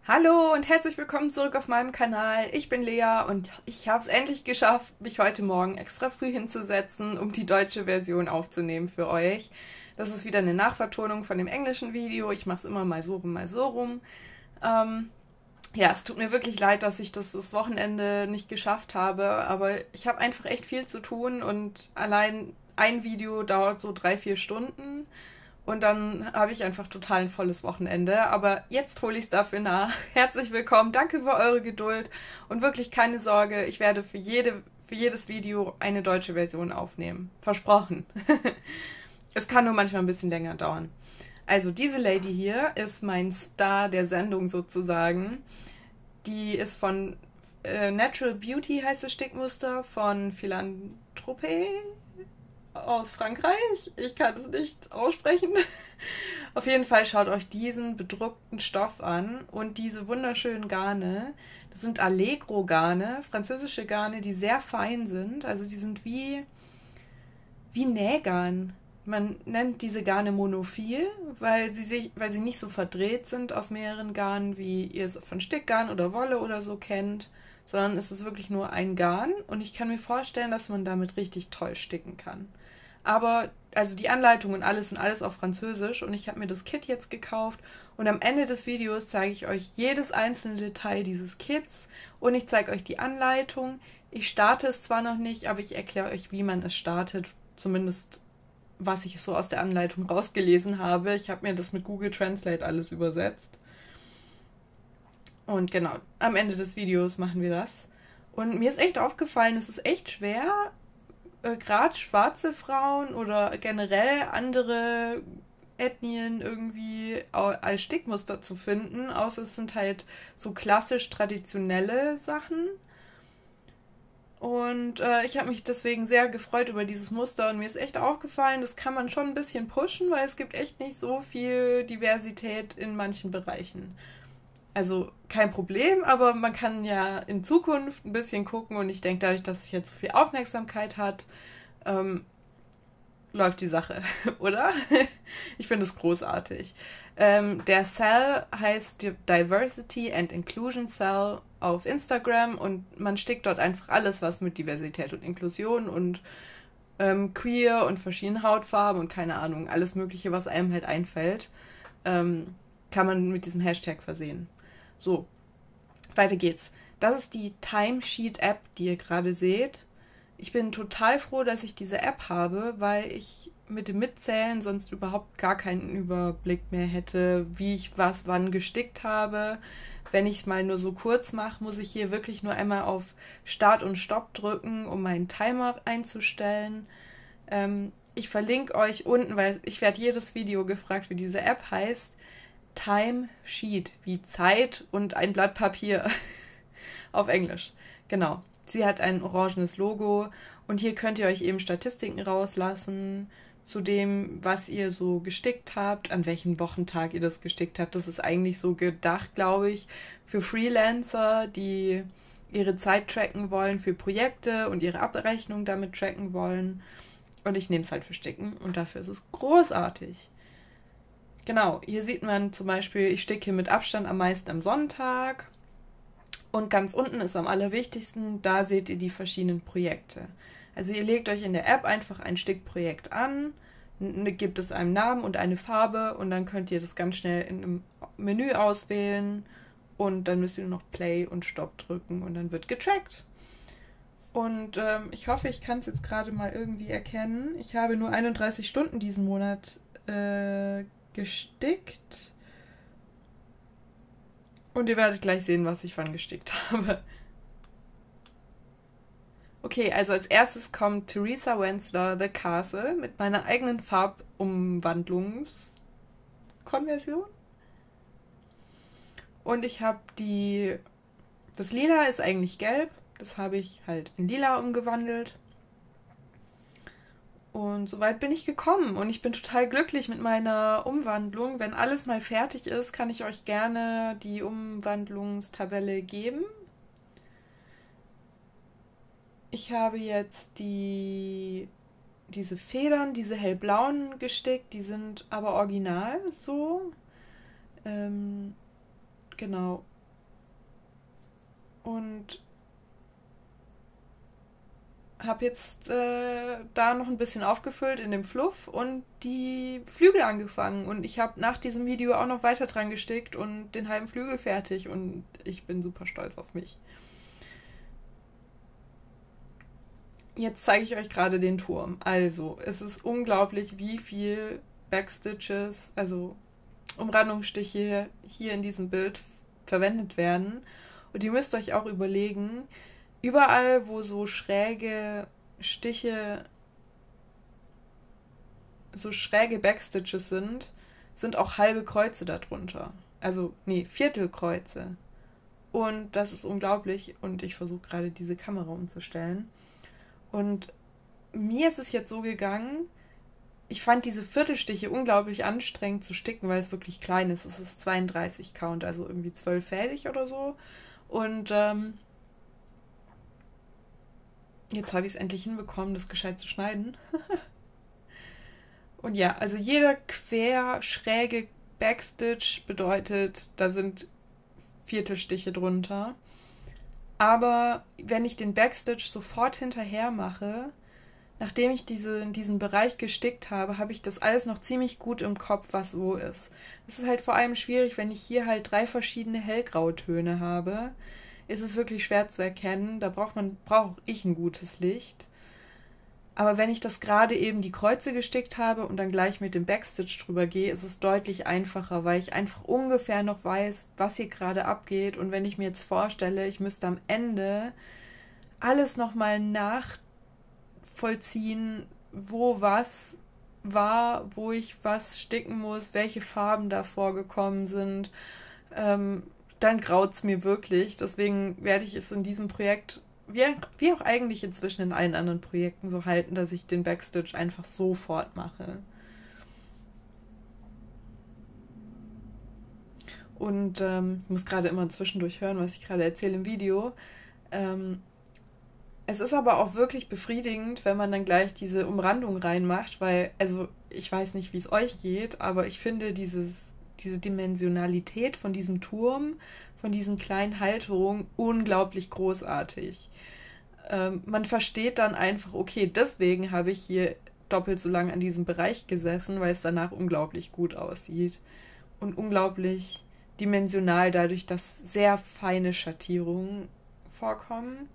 Hallo und herzlich willkommen zurück auf meinem Kanal. Ich bin Lea und ich habe es endlich geschafft, mich heute Morgen extra früh hinzusetzen, um die deutsche Version aufzunehmen für euch. Das ist wieder eine Nachvertonung von dem englischen Video. Ich mache es immer mal so rum, mal so rum. Ja, es tut mir wirklich leid, dass ich das Wochenende nicht geschafft habe, aber ich habe einfach echt viel zu tun und allein ein Video dauert so 3-4 Stunden. Und dann habe ich einfach total ein volles Wochenende. Aber jetzt hole ich es dafür nach. Herzlich willkommen, danke für eure Geduld. Und wirklich keine Sorge, ich werde für jedes Video eine deutsche Version aufnehmen. Versprochen. Es kann nur manchmal ein bisschen länger dauern. Also diese Lady hier ist mein Star der Sendung sozusagen. Die ist von Natural Beauty, heißt das Stickmuster, von Philanthropie aus Frankreich. Ich kann es nicht aussprechen. Auf jeden Fall schaut euch diesen bedruckten Stoff an und diese wunderschönen Garne. Das sind Allegro-Garne, französische Garne, die sehr fein sind. Also die sind wie Nähgarn. Man nennt diese Garne monophil, weil sie nicht so verdreht sind aus mehreren Garnen, wie ihr es von Stickgarn oder Wolle oder so kennt, sondern es ist wirklich nur ein Garn und ich kann mir vorstellen, dass man damit richtig toll sticken kann. Aber, also die Anleitung und alles sind alles auf Französisch und ich habe mir das Kit jetzt gekauft und am Ende des Videos zeige ich euch jedes einzelne Detail dieses Kits und ich zeige euch die Anleitung. Ich starte es zwar noch nicht, aber ich erkläre euch, wie man es startet, zumindest was ich so aus der Anleitung rausgelesen habe. Ich habe mir das mit Google Translate alles übersetzt. Und genau, am Ende des Videos machen wir das. Und mir ist echt aufgefallen, es ist echt schwer, gerade schwarze Frauen oder generell andere Ethnien irgendwie als Stickmuster zu finden, außer es sind halt so klassisch traditionelle Sachen. Und ich habe mich deswegen sehr gefreut über dieses Muster und mir ist echt aufgefallen, das kann man schon ein bisschen pushen, weil es gibt echt nicht so viel Diversität in manchen Bereichen. Also kein Problem, aber man kann ja in Zukunft ein bisschen gucken und ich denke, dadurch, dass es jetzt so viel Aufmerksamkeit hat, läuft die Sache, oder? Ich finde es großartig. Der Cell heißt Diversity and Inclusion Cell auf Instagram und man stickt dort einfach alles, was mit Diversität und Inklusion und queer und verschiedenen Hautfarben und keine Ahnung, alles Mögliche, was einem halt einfällt, kann man mit diesem Hashtag versehen. So, weiter geht's. Das ist die Timesheet-App, die ihr gerade seht. Ich bin total froh, dass ich diese App habe, weil ich mit dem Mitzählen sonst überhaupt gar keinen Überblick mehr hätte, wie ich was wann gestickt habe. Wenn ich es mal nur so kurz mache, muss ich hier wirklich nur einmal auf Start und Stopp drücken, um meinen Timer einzustellen. Ich verlinke euch unten, weil ich werde jedes Video gefragt, wie diese App heißt. Timesheet, wie Zeit und ein Blatt Papier auf Englisch. Genau. Sie hat ein orangenes Logo und hier könnt ihr euch eben Statistiken rauslassen zu dem, was ihr so gestickt habt, an welchem Wochentag ihr das gestickt habt. Das ist eigentlich so gedacht, glaube ich, für Freelancer, die ihre Zeit tracken wollen, für Projekte und ihre Abrechnung damit tracken wollen. Und ich nehme es halt für Sticken und dafür ist es großartig. Genau, hier sieht man zum Beispiel, ich sticke mit Abstand am meisten am Sonntag. Und ganz unten ist am allerwichtigsten, da seht ihr die verschiedenen Projekte. Also ihr legt euch in der App einfach ein Stickprojekt an, gebt es einem Namen und eine Farbe und dann könnt ihr das ganz schnell in einem Menü auswählen und dann müsst ihr nur noch Play und Stop drücken und dann wird getrackt. Und ich hoffe, ich kann es jetzt gerade mal irgendwie erkennen. Ich habe nur 31 Stunden diesen Monat gestickt. Und ihr werdet gleich sehen, was ich wann gestickt habe. Okay, also als erstes kommt Theresa Wensler, The Castle, mit meiner eigenen Farbumwandlungskonversion. Und ich habe das Lila ist eigentlich gelb, das habe ich halt in Lila umgewandelt. Und soweit bin ich gekommen und ich bin total glücklich mit meiner Umwandlung. Wenn alles mal fertig ist, kann ich euch gerne die Umwandlungstabelle geben. Ich habe jetzt diese Federn, diese hellblauen gestickt, die sind aber original so. Genau. und habe jetzt da noch ein bisschen aufgefüllt in dem Fluff und die Flügel angefangen. Und ich habe nach diesem Video auch noch weiter dran gestickt und den halben Flügel fertig. Und ich bin super stolz auf mich. Jetzt zeige ich euch gerade den Turm. Also, es ist unglaublich, wie viel Backstitches, also Umrandungsstiche hier in diesem Bild verwendet werden. Und ihr müsst euch auch überlegen, überall, wo so schräge Stiche, so schräge Backstitches sind auch halbe Kreuze darunter. Also, nee, Viertelkreuze. Und das ist unglaublich. Und ich versuche gerade diese Kamera umzustellen. Und mir ist es jetzt so gegangen, ich fand diese Viertelstiche unglaublich anstrengend zu sticken, weil es wirklich klein ist. Es ist 32 Count, also irgendwie 12-fädig oder so. Und jetzt habe ich es endlich hinbekommen, das gescheit zu schneiden. Und ja, also jeder schräge Backstitch bedeutet, da sind Viertelstiche drunter. Aber wenn ich den Backstitch sofort hinterher mache, nachdem ich diesen Bereich gestickt habe, habe ich das alles noch ziemlich gut im Kopf, was wo ist. Es ist halt vor allem schwierig, wenn ich hier halt 3 verschiedene Hellgrautöne habe. Ist es wirklich schwer zu erkennen. Da brauche ich ein gutes Licht. Aber wenn ich das gerade eben die Kreuze gestickt habe und dann gleich mit dem Backstitch drüber gehe, ist es deutlich einfacher, weil ich einfach ungefähr noch weiß, was hier gerade abgeht. Und wenn ich mir jetzt vorstelle, ich müsste am Ende alles nochmal nachvollziehen, wo was war, wo ich was sticken muss, welche Farben da vorgekommen sind, dann graut es mir wirklich. Deswegen werde ich es in diesem Projekt, wie auch eigentlich inzwischen in allen anderen Projekten, so halten, dass ich den Backstitch einfach sofort mache. Und ich muss gerade immer zwischendurch hören, was ich gerade erzähle im Video. Es ist aber auch wirklich befriedigend, wenn man dann gleich diese Umrandung reinmacht, weil, also ich weiß nicht, wie es euch geht, aber ich finde diese Dimensionalität von diesem Turm, von diesen kleinen Halterungen unglaublich großartig. Man versteht dann einfach, okay, deswegen habe ich hier doppelt so lange an diesem Bereich gesessen, weil es danach unglaublich gut aussieht und unglaublich dimensional dadurch, dass sehr feine Schattierungen vorkommen.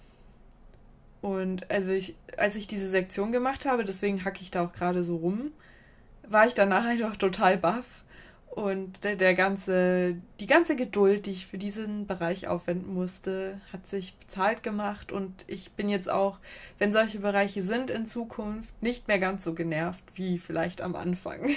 Und also als ich diese Sektion gemacht habe, deswegen hacke ich da auch gerade so rum, war ich danach einfach total baff. Und die ganze Geduld, die ich für diesen Bereich aufwenden musste, hat sich bezahlt gemacht. Und ich bin jetzt auch, wenn solche Bereiche sind in Zukunft, nicht mehr ganz so genervt wie vielleicht am Anfang.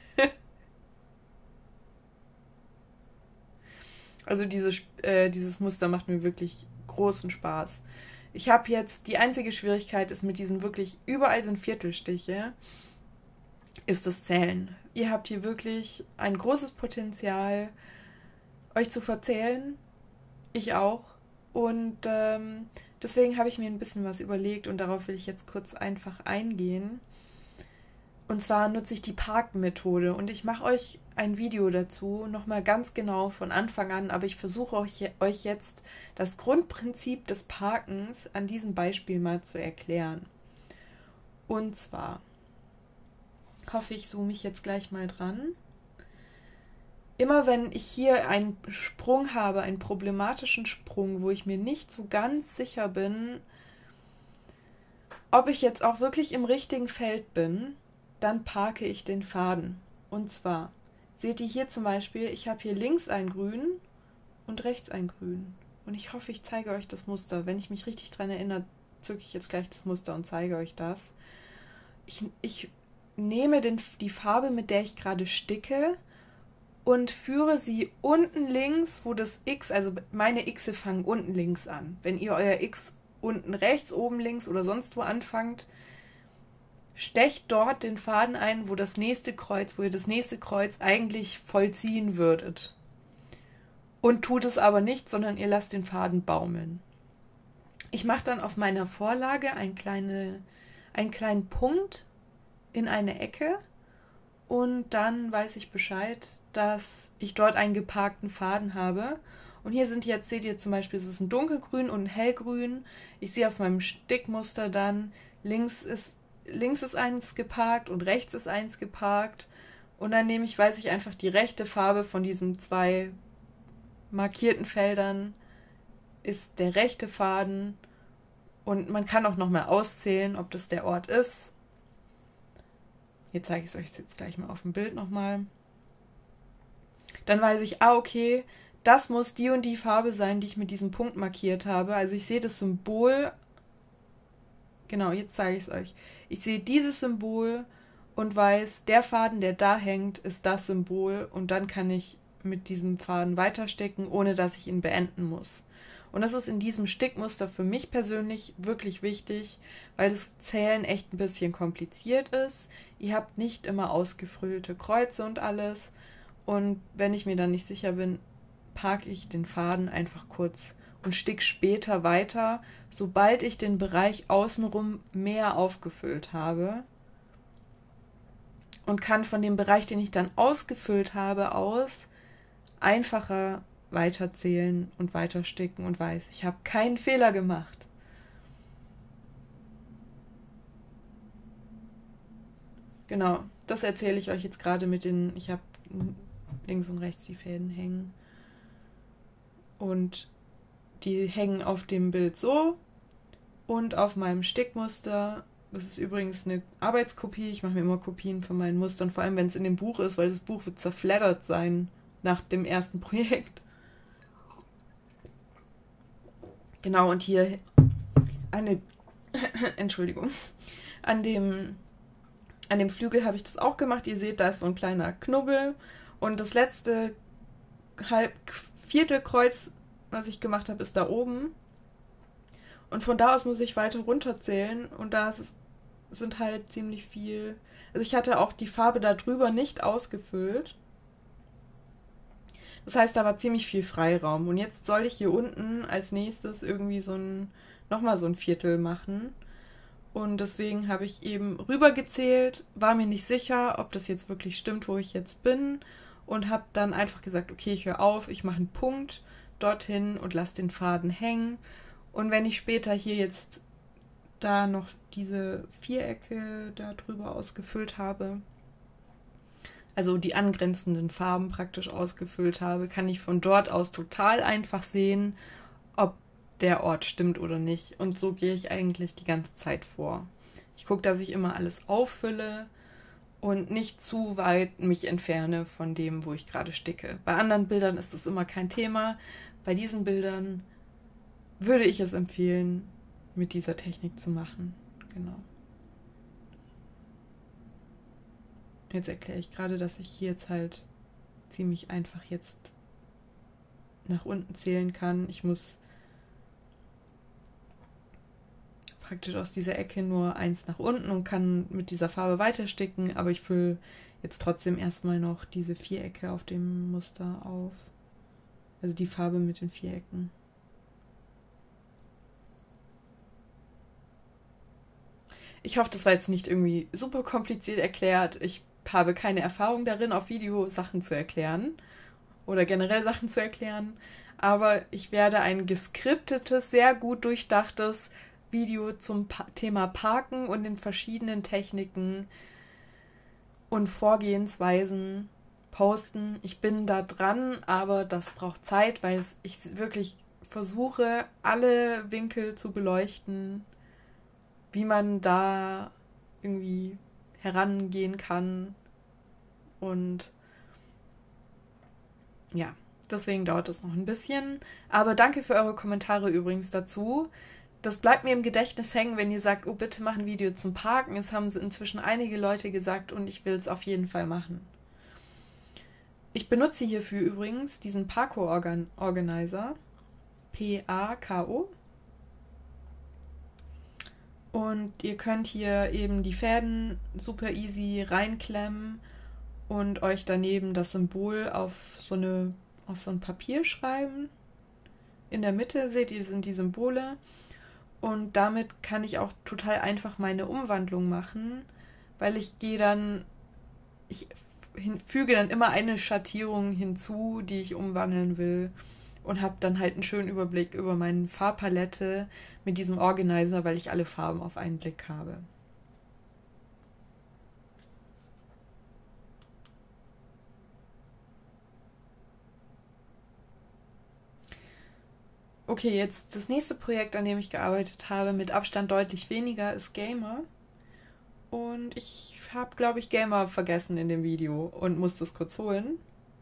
Also dieses Muster macht mir wirklich großen Spaß. Ich habe jetzt, die einzige Schwierigkeit ist mit diesen wirklich, überall sind Viertelstiche, ist das Zählen. Ihr habt hier wirklich ein großes Potenzial, euch zu verzählen. Ich auch. Und deswegen habe ich mir ein bisschen was überlegt und darauf will ich jetzt kurz einfach eingehen. Und zwar nutze ich die Parken-Methode und ich mache euch ein Video dazu, nochmal ganz genau von Anfang an, aber ich versuche euch jetzt das Grundprinzip des Parkens an diesem Beispiel mal zu erklären. Und zwar hoffe ich, zoome ich jetzt gleich mal dran. Immer wenn ich hier einen Sprung habe, einen problematischen Sprung, wo ich mir nicht so ganz sicher bin, ob ich jetzt auch wirklich im richtigen Feld bin, dann parke ich den Faden. Und zwar, seht ihr hier zum Beispiel, ich habe hier links ein Grün und rechts ein Grün. Und ich hoffe, ich zeige euch das Muster. Wenn ich mich richtig dran erinnere, zücke ich jetzt gleich das Muster und zeige euch das. Ich nehme die Farbe, mit der ich gerade sticke, und führe sie unten links, wo das X, also meine Xe fangen unten links an. Wenn ihr euer X unten rechts, oben links oder sonst wo anfangt, stecht dort den Faden ein, wo ihr das nächste Kreuz eigentlich vollziehen würdet. Und tut es aber nicht, sondern ihr lasst den Faden baumeln. Ich mache dann auf meiner Vorlage einen kleinen Punkt in eine Ecke und dann weiß ich Bescheid, dass ich dort einen geparkten Faden habe Und hier sind jetzt, seht ihr zum Beispiel, es ist ein dunkelgrün und ein hellgrün. Ich sehe auf meinem Stickmuster dann, links ist eins geparkt und rechts ist eins geparkt. Und dann weiß ich einfach die rechte Farbe von diesen 2 markierten Feldern ist der rechte Faden. Und man kann auch nochmal auszählen, ob das der Ort ist. Hier zeige ich es euch jetzt gleich mal auf dem Bild nochmal. Dann weiß ich, okay, das muss die und die Farbe sein, die ich mit diesem Punkt markiert habe. Also ich sehe das Symbol. Genau, jetzt zeige ich es euch. Ich sehe dieses Symbol und weiß, der Faden, der da hängt, ist das Symbol. Und dann kann ich mit diesem Faden weitersticken, ohne dass ich ihn beenden muss. Und das ist in diesem Stickmuster für mich persönlich wirklich wichtig, weil das Zählen echt ein bisschen kompliziert ist. Ihr habt nicht immer ausgefüllte Kreuze und alles. Und wenn ich mir dann nicht sicher bin, parke ich den Faden einfach kurz und stick später weiter, sobald ich den Bereich außenrum mehr aufgefüllt habe. Und kann von dem Bereich, den ich dann ausgefüllt habe, aus einfacher weiterzählen und weitersticken und weiß, ich habe keinen Fehler gemacht. Genau, das erzähle ich euch jetzt gerade ich habe links und rechts die Fäden hängen. Und die hängen auf dem Bild so und auf meinem Stickmuster. Das ist übrigens eine Arbeitskopie. Ich mache mir immer Kopien von meinen Mustern, vor allem wenn es in dem Buch ist, weil das Buch wird zerfleddert sein nach dem ersten Projekt. Genau, und hier Entschuldigung, an dem Flügel habe ich das auch gemacht. Ihr seht, da ist so ein kleiner Knubbel. Und das letzte Viertelkreuz, was ich gemacht habe, ist da oben. Und von da aus muss ich weiter runterzählen. Und da sind halt ziemlich viel. Also ich hatte auch die Farbe da drüber nicht ausgefüllt. Das heißt, da war ziemlich viel Freiraum. Und jetzt soll ich hier unten als nächstes irgendwie nochmal so ein Viertel machen. Und deswegen habe ich eben rübergezählt, war mir nicht sicher, ob das jetzt wirklich stimmt, wo ich jetzt bin. Und habe dann einfach gesagt, okay, ich höre auf, ich mache einen Punkt dorthin und lasse den Faden hängen. Und wenn ich später hier jetzt da noch diese Vierecke da drüber ausgefüllt habe, also die angrenzenden Farben praktisch ausgefüllt habe, kann ich von dort aus total einfach sehen, ob der Ort stimmt oder nicht. Und so gehe ich eigentlich die ganze Zeit vor. Ich gucke, dass ich immer alles auffülle und nicht zu weit mich entferne von dem, wo ich gerade sticke. Bei anderen Bildern ist das immer kein Thema. Bei diesen Bildern würde ich es empfehlen, mit dieser Technik zu machen. Genau. Jetzt erkläre ich gerade, dass ich hier jetzt halt ziemlich einfach jetzt nach unten zählen kann. Ich muss praktisch aus dieser Ecke nur eins nach unten und kann mit dieser Farbe weitersticken, aber ich fülle jetzt trotzdem erstmal noch diese Vierecke auf dem Muster auf. Also die Farbe mit den Vierecken. Ich hoffe, das war jetzt nicht irgendwie super kompliziert erklärt. Ich habe keine Erfahrung darin, auf Video Sachen zu erklären oder generell Sachen zu erklären, aber ich werde ein geskriptetes, sehr gut durchdachtes Video zum Thema Parken und den verschiedenen Techniken und Vorgehensweisen posten. Ich bin da dran, aber das braucht Zeit, weil ich wirklich versuche, alle Winkel zu beleuchten, wie man da irgendwie herangehen kann. Und ja, deswegen dauert es noch ein bisschen. Aber danke für eure Kommentare übrigens dazu. Das bleibt mir im Gedächtnis hängen, wenn ihr sagt, oh, bitte mach ein Video zum Parken. Es haben inzwischen einige Leute gesagt und ich will es auf jeden Fall machen. Ich benutze hierfür übrigens diesen Pako Organizer. P-A-K-O. Und ihr könnt hier eben die Fäden super easy reinklemmen und euch daneben das Symbol auf so ein Papier schreiben. In der Mitte, seht ihr, sind die Symbole. Und damit kann ich auch total einfach meine Umwandlung machen, weil ich füge dann immer eine Schattierung hinzu, die ich umwandeln will. und habe dann halt einen schönen Überblick über meine Farbpalette mit diesem Organizer, weil ich alle Farben auf einen Blick habe. Okay, jetzt das nächste Projekt, an dem ich gearbeitet habe, mit Abstand deutlich weniger, ist Gamer. Und ich habe, glaube ich, Gamer vergessen in dem Video und musste es kurz holen.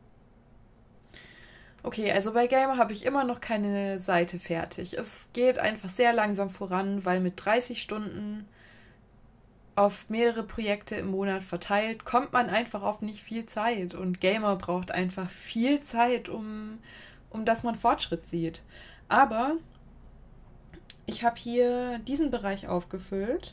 Okay, also bei Gamer habe ich immer noch keine Seite fertig. Es geht einfach sehr langsam voran, weil mit 30 Stunden auf mehrere Projekte im Monat verteilt, kommt man einfach auf nicht viel Zeit. Und Gamer braucht einfach viel Zeit, um dass man Fortschritt sieht. Aber ich habe hier diesen Bereich aufgefüllt.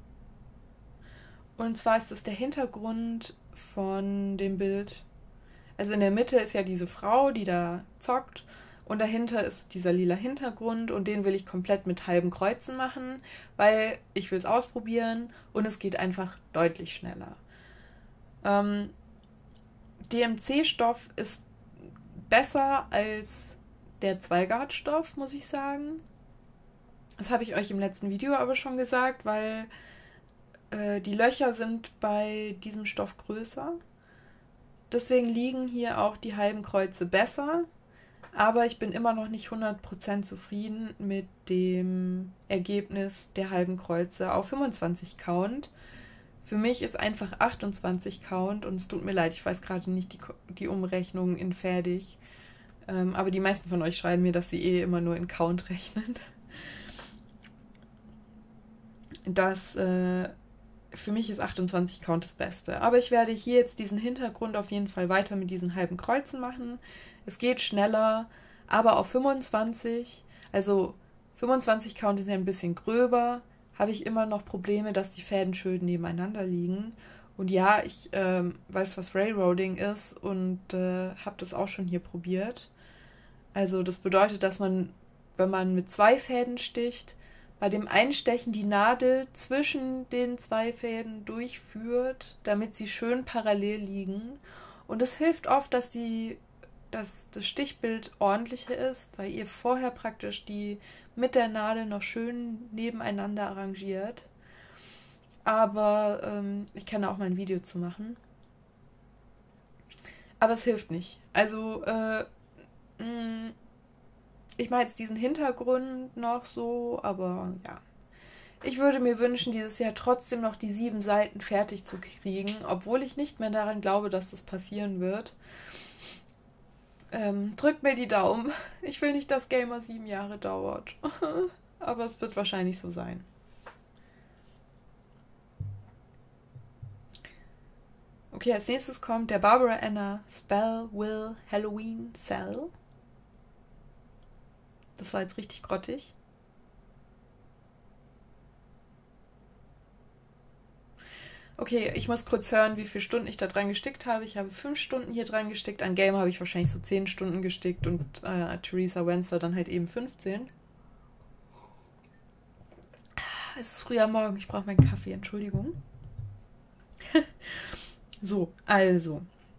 Und zwar ist es der Hintergrund von dem Bild. Also in der Mitte ist ja diese Frau, die da zockt. Und dahinter ist dieser lila Hintergrund. Und den will ich komplett mit halben Kreuzen machen, weil ich will es ausprobieren. Und es geht einfach deutlich schneller. DMC-Stoff ist besser als der Zweigart-Stoff, muss ich sagen. Das habe ich euch im letzten Video aber schon gesagt, weil die Löcher sind bei diesem Stoff größer. Deswegen liegen hier auch die halben Kreuze besser. Aber ich bin immer noch nicht 100% zufrieden mit dem Ergebnis der halben Kreuze auf 25 Count. Für mich ist einfach 28 Count und es tut mir leid, ich weiß gerade nicht die Umrechnung in fertig. Aber die meisten von euch schreiben mir, dass sie immer nur in Count rechnen. Für mich ist 28 Count das Beste. Aber ich werde hier jetzt diesen Hintergrund auf jeden Fall weiter mit diesen halben Kreuzen machen. Es geht schneller, aber auf 25, also 25 Count ist ja ein bisschen gröber, habe ich immer noch Probleme, dass die Fäden schön nebeneinander liegen. Und ja, ich weiß, was Railroading ist und habe das auch schon hier probiert. Also das bedeutet, dass man, wenn man mit 2 Fäden sticht, bei dem Einstechen die Nadel zwischen den 2 Fäden durchführt, damit sie schön parallel liegen. Und es hilft oft, dass das Stichbild ordentlicher ist, weil ihr vorher praktisch die mit der Nadel noch schön nebeneinander arrangiert. Aber ich kann da auch mal ein Video zu machen. Aber es hilft nicht. Also ich mache jetzt diesen Hintergrund noch so, aber ja. Ich würde mir wünschen, dieses Jahr trotzdem noch die 7 Seiten fertig zu kriegen, obwohl ich nicht mehr daran glaube, dass das passieren wird. Drückt mir die Daumen. Ich will nicht, dass Gamer 7 Jahre dauert. Aber es wird wahrscheinlich so sein. Okay, als nächstes kommt der Barbara Anna Spell Will Halloween Cell. Das war jetzt richtig grottig. Okay, ich muss kurz hören, wie viele Stunden ich da dran gestickt habe. Ich habe 5 Stunden hier dran gestickt. An Gamer habe ich wahrscheinlich so 10 Stunden gestickt und Theresa Wenster dann halt eben 15. Es ist früh am Morgen, ich brauche meinen Kaffee, Entschuldigung. So, also.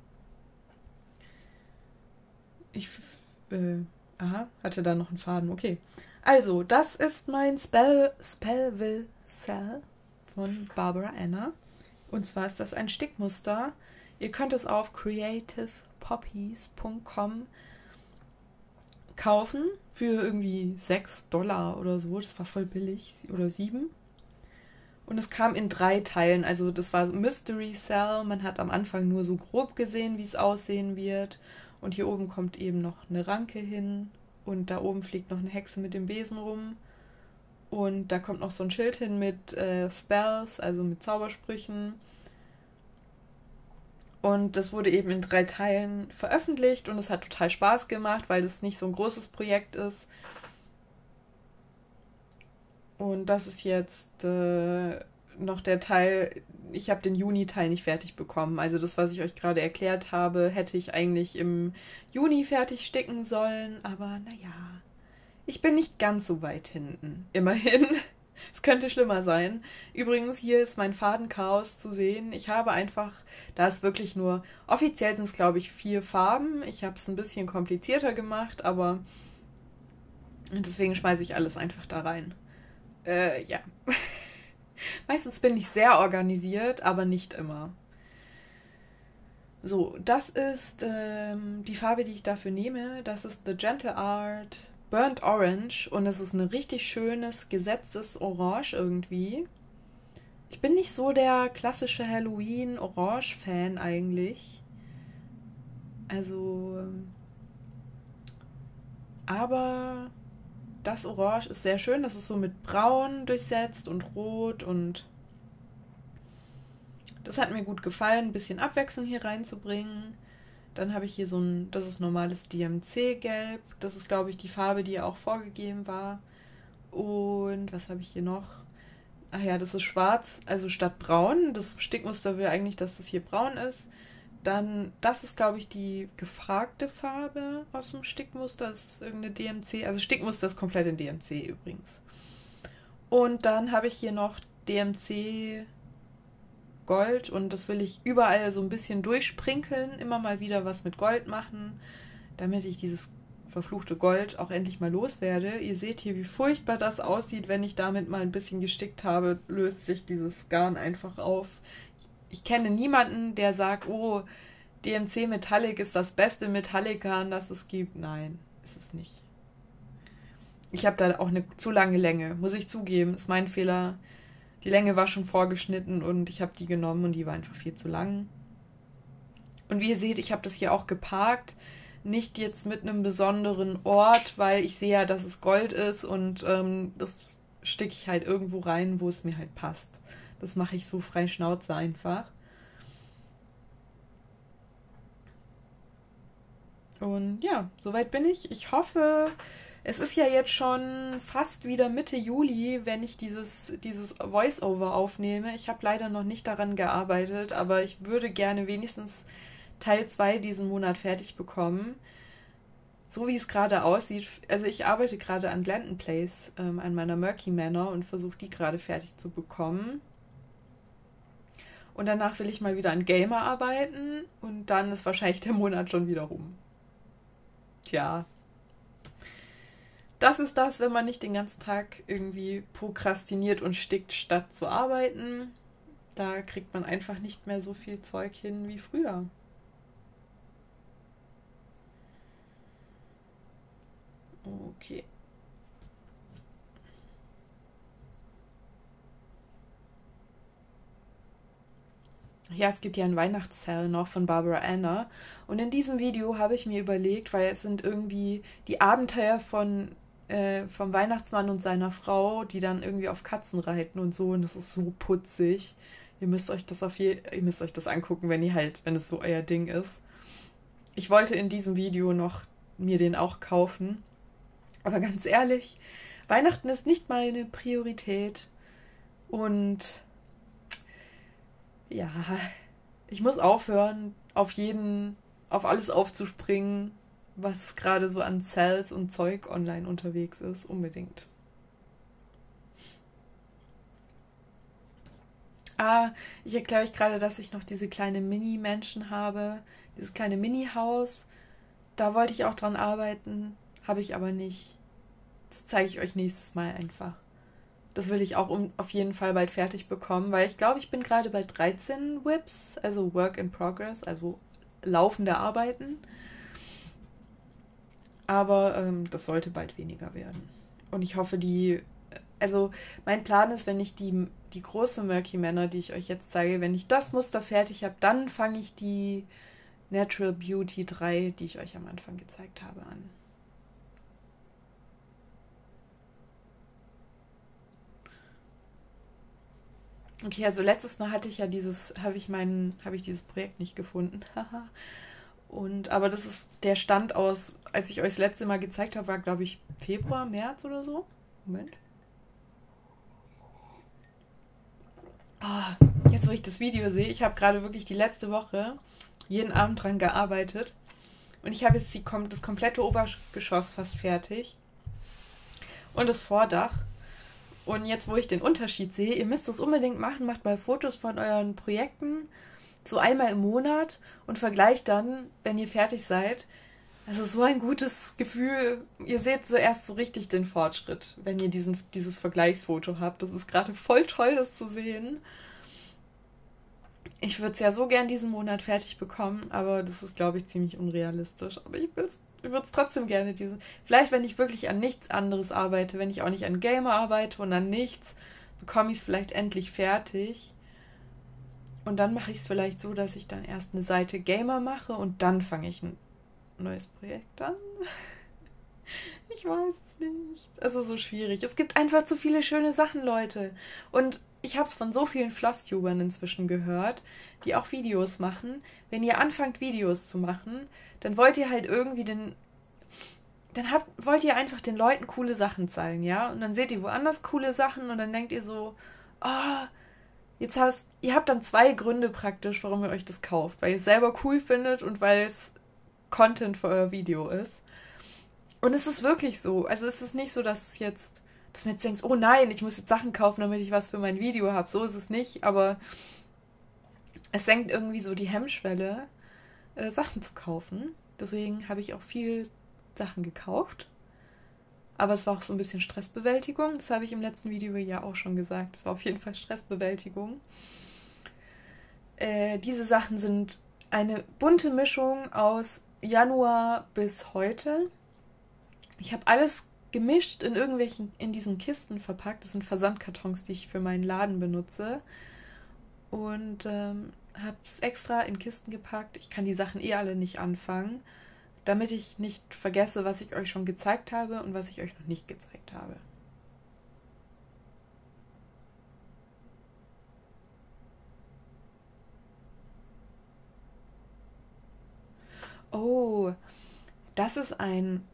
Hatte da noch einen Faden, okay. Also, das ist mein Spellville Cell von Barbara Anna. Und zwar ist das ein Stickmuster. Ihr könnt es auf creativepoppies.com kaufen für irgendwie $6 oder so. Das war voll billig. Oder 7. Und es kam in 3 Teilen. Also das war Mystery Cell. Man hat am Anfang nur so grob gesehen, wie es aussehen wird. Und hier oben kommt eben noch eine Ranke hin. Und da oben fliegt noch eine Hexe mit dem Besen rum. Und da kommt noch so ein Schild hin mit Spells, also mit Zaubersprüchen. Und das wurde eben in 3 Teilen veröffentlicht und es hat total Spaß gemacht, weil das nicht so ein großes Projekt ist. Und das ist jetzt noch der Teil, ich habe den Juni-Teil nicht fertig bekommen. Also das, was ich euch gerade erklärt habe, hätte ich eigentlich im Juni fertig sticken sollen. Aber naja, ich bin nicht ganz so weit hinten. Immerhin. Es könnte schlimmer sein. Übrigens, hier ist mein Farbenchaos zu sehen. Ich habe einfach, da ist wirklich nur, offiziell sind es glaube ich 4 Farben. Ich habe es ein bisschen komplizierter gemacht, aber deswegen schmeiße ich alles einfach da rein. Ja. Meistens bin ich sehr organisiert, aber nicht immer. So, das ist die Farbe, die ich dafür nehme. Das ist The Gentle Art Burnt Orange und es ist ein richtig schönes, gesetztes Orange irgendwie. Ich bin nicht so der klassische Halloween-Orange-Fan eigentlich. Also, aber das Orange ist sehr schön. Das ist so mit Braun durchsetzt und Rot und das hat mir gut gefallen, ein bisschen Abwechslung hier reinzubringen. Dann habe ich hier so ein, das ist normales DMC-Gelb. Das ist, glaube ich, die Farbe, die ja auch vorgegeben war. Und was habe ich hier noch? Ach ja, das ist schwarz, also statt braun. Das Stickmuster will eigentlich, dass das hier braun ist. Dann, das ist, glaube ich, die gefragte Farbe aus dem Stickmuster. Das ist irgendeine DMC. Also Stickmuster ist komplett in DMC übrigens. Und dann habe ich hier noch DMC Gold und das will ich überall so ein bisschen durchsprinkeln, immer mal wieder was mit Gold machen, damit ich dieses verfluchte Gold auch endlich mal loswerde. Ihr seht hier, wie furchtbar das aussieht, wenn ich damit mal ein bisschen gestickt habe, löst sich dieses Garn einfach auf. Ich kenne niemanden, der sagt, oh, DMC Metallic ist das beste Metallic-Garn, das es gibt. Nein, ist es nicht. Ich habe da auch eine zu lange Länge, muss ich zugeben, ist mein Fehler. Die Länge war schon vorgeschnitten und ich habe die genommen und die war einfach viel zu lang. Und wie ihr seht, ich habe das hier auch geparkt. Nicht jetzt mit einem besonderen Ort, weil ich sehe ja, dass es Gold ist und das stecke ich halt irgendwo rein, wo es mir halt passt. Das mache ich so frei Schnauze einfach. Und ja, soweit bin ich. Ich hoffe, es ist ja jetzt schon fast wieder Mitte Juli, wenn ich dieses Voice-Over aufnehme. Ich habe leider noch nicht daran gearbeitet, aber ich würde gerne wenigstens Teil 2 diesen Monat fertig bekommen. So wie es gerade aussieht. Also ich arbeite gerade an Glanton Place, an meiner Murky Manor und versuche die gerade fertig zu bekommen. Und danach will ich mal wieder an Gamer arbeiten und dann ist wahrscheinlich der Monat schon wieder rum. Tja. Das ist das, wenn man nicht den ganzen Tag irgendwie prokrastiniert und stickt, statt zu arbeiten. Da kriegt man einfach nicht mehr so viel Zeug hin wie früher. Okay. Ja, es gibt ja einen Weihnachtssale noch von Barbara Anna. Und in diesem Video habe ich mir überlegt, weil es sind irgendwie die Abenteuer vom Weihnachtsmann und seiner Frau, die dann irgendwie auf Katzen reiten und so. Und das ist so putzig. Ihr müsst euch das angucken, wenn es so euer Ding ist. Ich wollte in diesem Video noch mir den auch kaufen. Aber ganz ehrlich, Weihnachten ist nicht meine Priorität. Und ja, ich muss aufhören, auf alles aufzuspringen, was gerade so an Sales und Zeug online unterwegs ist, unbedingt. Ich erkläre euch gerade, dass ich noch diese kleine Mini-Mansion habe, dieses kleine Mini-Haus. Da wollte ich auch dran arbeiten, habe ich aber nicht. Das zeige ich euch nächstes Mal einfach. Das will ich auch auf jeden Fall bald fertig bekommen, weil ich glaube, ich bin gerade bei 13 Whips, also Work in Progress, also laufende Arbeiten. Aber das sollte bald weniger werden. Und ich hoffe, also mein Plan ist, wenn ich die große Murky Manor, die ich euch jetzt zeige, wenn ich das Muster fertig habe, dann fange ich die Natural Beauty 3, die ich euch am Anfang gezeigt habe, an. Okay, also letztes Mal habe ich dieses Projekt nicht gefunden. Aber das ist der Stand aus, als ich euch das letzte Mal gezeigt habe, war glaube ich Februar, März oder so. Moment. Jetzt wo ich das Video sehe, ich habe gerade wirklich die letzte Woche jeden Abend dran gearbeitet. Und ich habe jetzt das komplette Obergeschoss fast fertig. Und das Vordach. Und jetzt, wo ich den Unterschied sehe, ihr müsst das unbedingt machen, macht mal Fotos von euren Projekten, so einmal im Monat und vergleicht dann, wenn ihr fertig seid. Das ist so ein gutes Gefühl. Ihr seht zuerst so richtig den Fortschritt, wenn ihr dieses Vergleichsfoto habt. Das ist gerade voll toll, das zu sehen. Ich würde es ja so gern diesen Monat fertig bekommen, aber das ist, glaube ich, ziemlich unrealistisch. Aber ich würde es trotzdem gerne vielleicht, wenn ich wirklich an nichts anderes arbeite, wenn ich auch nicht an Gamer arbeite und an nichts, bekomme ich es vielleicht endlich fertig. Und dann mache ich es vielleicht so, dass ich dann erst eine Seite Gamer mache und dann fange ich ein neues Projekt an. Ich weiß es nicht. Es ist so schwierig. Es gibt einfach zu viele schöne Sachen, Leute. Und ich habe es von so vielen Floss-Tubern inzwischen gehört, die auch Videos machen. Wenn ihr anfangt, Videos zu machen, dann wollt ihr halt irgendwie wollt ihr einfach den Leuten coole Sachen zeigen, ja? Und dann seht ihr woanders coole Sachen und dann denkt ihr so, oh, ihr habt dann 2 Gründe praktisch, warum ihr euch das kauft. Weil ihr es selber cool findet und weil es Content für euer Video ist. Und es ist wirklich so. Also es ist nicht so, dass man jetzt denkt, oh nein, ich muss jetzt Sachen kaufen, damit ich was für mein Video habe. So ist es nicht, aber es senkt irgendwie so die Hemmschwelle, Sachen zu kaufen. Deswegen habe ich auch viel Sachen gekauft. Aber es war auch so ein bisschen Stressbewältigung. Das habe ich im letzten Video ja auch schon gesagt. Es war auf jeden Fall Stressbewältigung. Diese Sachen sind eine bunte Mischung aus Januar bis heute. Ich habe alles gemischt in diesen Kisten verpackt. Das sind Versandkartons, die ich für meinen Laden benutze. Und habe es extra in Kisten gepackt. Ich kann die Sachen alle nicht anfangen, damit ich nicht vergesse, was ich euch schon gezeigt habe und was ich euch noch nicht gezeigt habe. Oh, das ist ein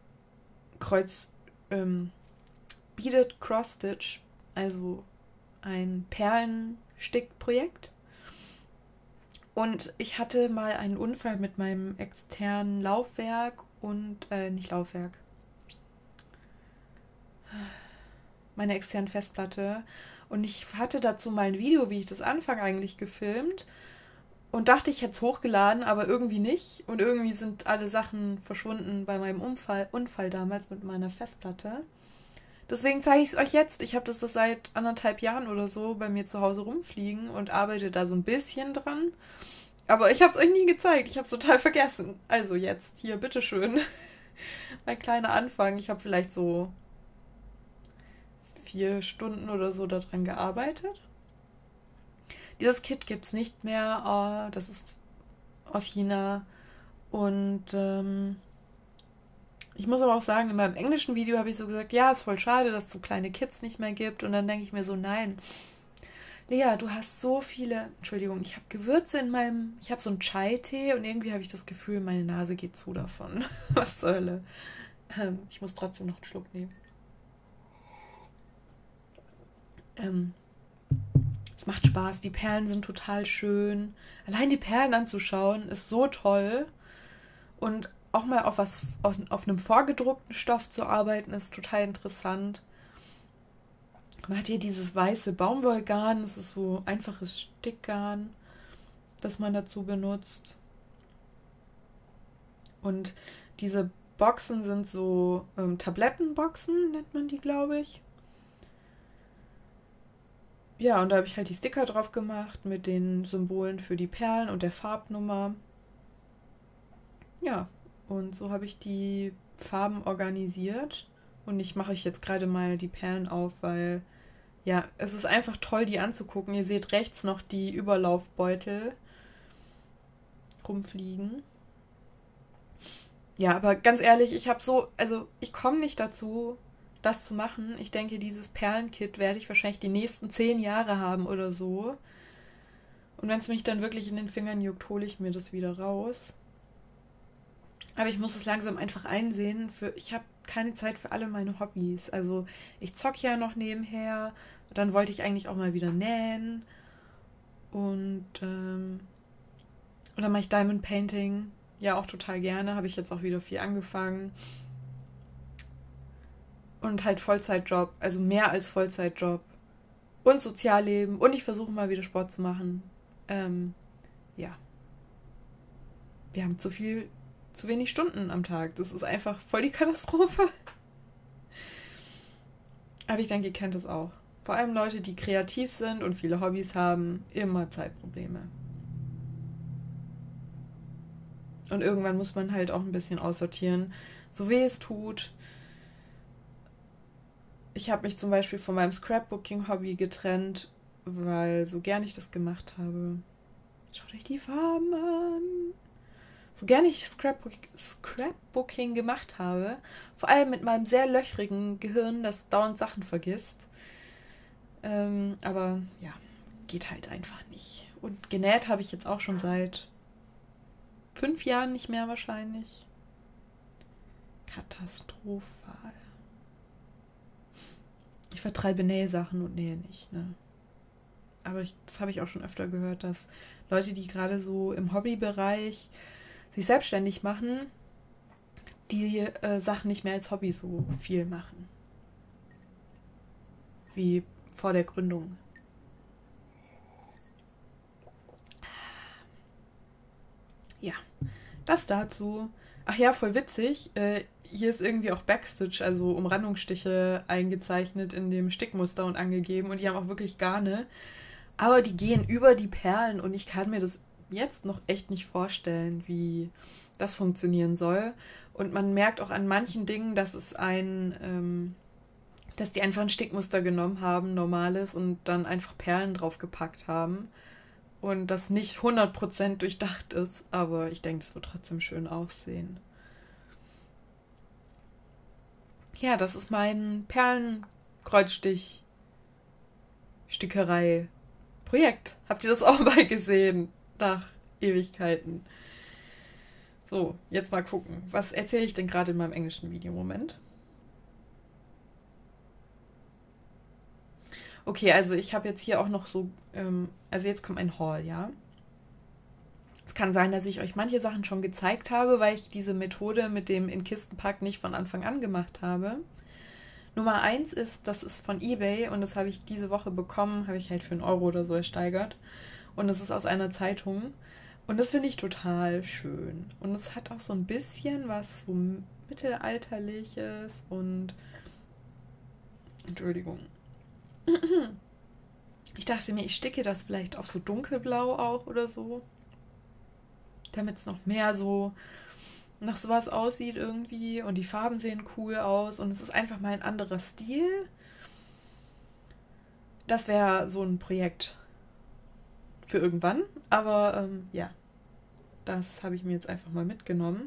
Beaded Cross Stitch, also ein Perlenstickprojekt. Und ich hatte mal einen Unfall mit meinem externen Laufwerk nicht Laufwerk, meine externe Festplatte. Und ich hatte dazu mal ein Video, wie ich das anfange, eigentlich gefilmt. Und dachte, ich hätte es hochgeladen, aber irgendwie nicht. Und irgendwie sind alle Sachen verschwunden bei meinem Unfall damals mit meiner Festplatte. Deswegen zeige ich es euch jetzt. Ich habe das seit 1,5 Jahren oder so bei mir zu Hause rumfliegen und arbeite da so ein bisschen dran. Aber ich habe es euch nie gezeigt. Ich habe es total vergessen. Also jetzt, hier, bitteschön. Mein kleiner Anfang. Ich habe vielleicht so 4 Stunden oder so daran gearbeitet. Dieses Kit gibt es nicht mehr. Das ist aus China. Und ich muss aber auch sagen, in meinem englischen Video habe ich so gesagt, ja, ist voll schade, dass es so kleine Kits nicht mehr gibt. Und dann denke ich mir so, nein, Lea, du hast so viele, Entschuldigung, ich habe Gewürze ich habe so einen Chai-Tee und irgendwie habe ich das Gefühl, meine Nase geht zu davon. Was zur Hölle. Ich muss trotzdem noch einen Schluck nehmen. Es macht Spaß, die Perlen sind total schön. Allein die Perlen anzuschauen ist so toll. Und auch mal auf einem vorgedruckten Stoff zu arbeiten, ist total interessant. Man hat hier dieses weiße Baumwollgarn, das ist so einfaches Stickgarn, das man dazu benutzt. Und diese Boxen sind so Tablettenboxen, nennt man die, glaube ich. Ja, und da habe ich halt die Sticker drauf gemacht mit den Symbolen für die Perlen und der Farbnummer. Ja, und so habe ich die Farben organisiert. Und ich mache euch jetzt gerade mal die Perlen auf, weil ja, es ist einfach toll, die anzugucken. Ihr seht rechts noch die Überlaufbeutel rumfliegen. Ja, aber ganz ehrlich, ich komme nicht dazu, das zu machen. Ich denke, dieses Perlenkit werde ich wahrscheinlich die nächsten 10 Jahre haben oder so. Und wenn es mich dann wirklich in den Fingern juckt, hole ich mir das wieder raus. Aber ich muss es langsam einfach einsehen. Ich habe keine Zeit für alle meine Hobbys. Also ich zocke ja noch nebenher. Dann wollte ich eigentlich auch mal wieder nähen. Und dann mache ich Diamond Painting. Ja, auch total gerne. Habe ich jetzt auch wieder viel angefangen. und halt Vollzeitjob, also mehr als Vollzeitjob und Sozialleben und ich versuche mal wieder Sport zu machen. Ja, wir haben zu wenig Stunden am Tag. Das ist einfach voll die Katastrophe. Aber ich denke, ihr kennt es auch. Vor allem Leute, die kreativ sind und viele Hobbys haben, immer Zeitprobleme. Und irgendwann muss man halt auch ein bisschen aussortieren, so weh es tut. Ich habe mich zum Beispiel von meinem Scrapbooking-Hobby getrennt, weil so gern ich das gemacht habe. Schaut euch die Farben an. So gern ich Scrapbooking gemacht habe, vor allem mit meinem sehr löchrigen Gehirn, das dauernd Sachen vergisst. Aber ja, geht halt einfach nicht. Und genäht habe ich jetzt auch schon seit 5 Jahren nicht mehr wahrscheinlich. Katastrophal. Ich vertreibe Nähsachen und nähe nicht, ne? Aber das habe ich auch schon öfter gehört, dass Leute, die gerade so im Hobbybereich sich selbstständig machen, die Sachen nicht mehr als Hobby so viel machen. Wie vor der Gründung. Ja, das dazu. Ach ja, voll witzig. Hier ist irgendwie auch Backstitch, also Umrandungsstiche eingezeichnet in dem Stickmuster und angegeben. Und die haben auch wirklich Garne. Aber die gehen über die Perlen und ich kann mir das jetzt noch echt nicht vorstellen, wie das funktionieren soll. Und man merkt auch an manchen Dingen, dass dass die einfach ein Stickmuster genommen haben, normales, und dann einfach Perlen draufgepackt haben. Und das nicht 100% durchdacht ist, aber ich denke, es wird trotzdem schön aussehen. Ja, das ist mein Perlenkreuzstich-Stickerei-Projekt. Habt ihr das auch mal gesehen? Nach Ewigkeiten. So, jetzt mal gucken. Was erzähle ich denn gerade in meinem englischen Video? Moment. Okay, also ich habe jetzt hier auch noch so, also jetzt kommt ein Haul, ja. Es kann sein, dass ich euch manche Sachen schon gezeigt habe, weil ich diese Methode mit dem in Kisten packen nicht von Anfang an gemacht habe. Nummer 1 ist, das ist von eBay und das habe ich diese Woche bekommen, habe ich halt für 1 Euro oder so ersteigert. Und das ist aus einer Zeitung. Und das finde ich total schön. Und es hat auch so ein bisschen was so Mittelalterliches und... Entschuldigung. Ich dachte mir, ich sticke das vielleicht auf so dunkelblau auch oder so. Damit es noch mehr so nach sowas aussieht irgendwie. Und die Farben sehen cool aus. Und es ist einfach mal ein anderer Stil. Das wäre so ein Projekt für irgendwann. Aber ja, das habe ich mir jetzt einfach mal mitgenommen.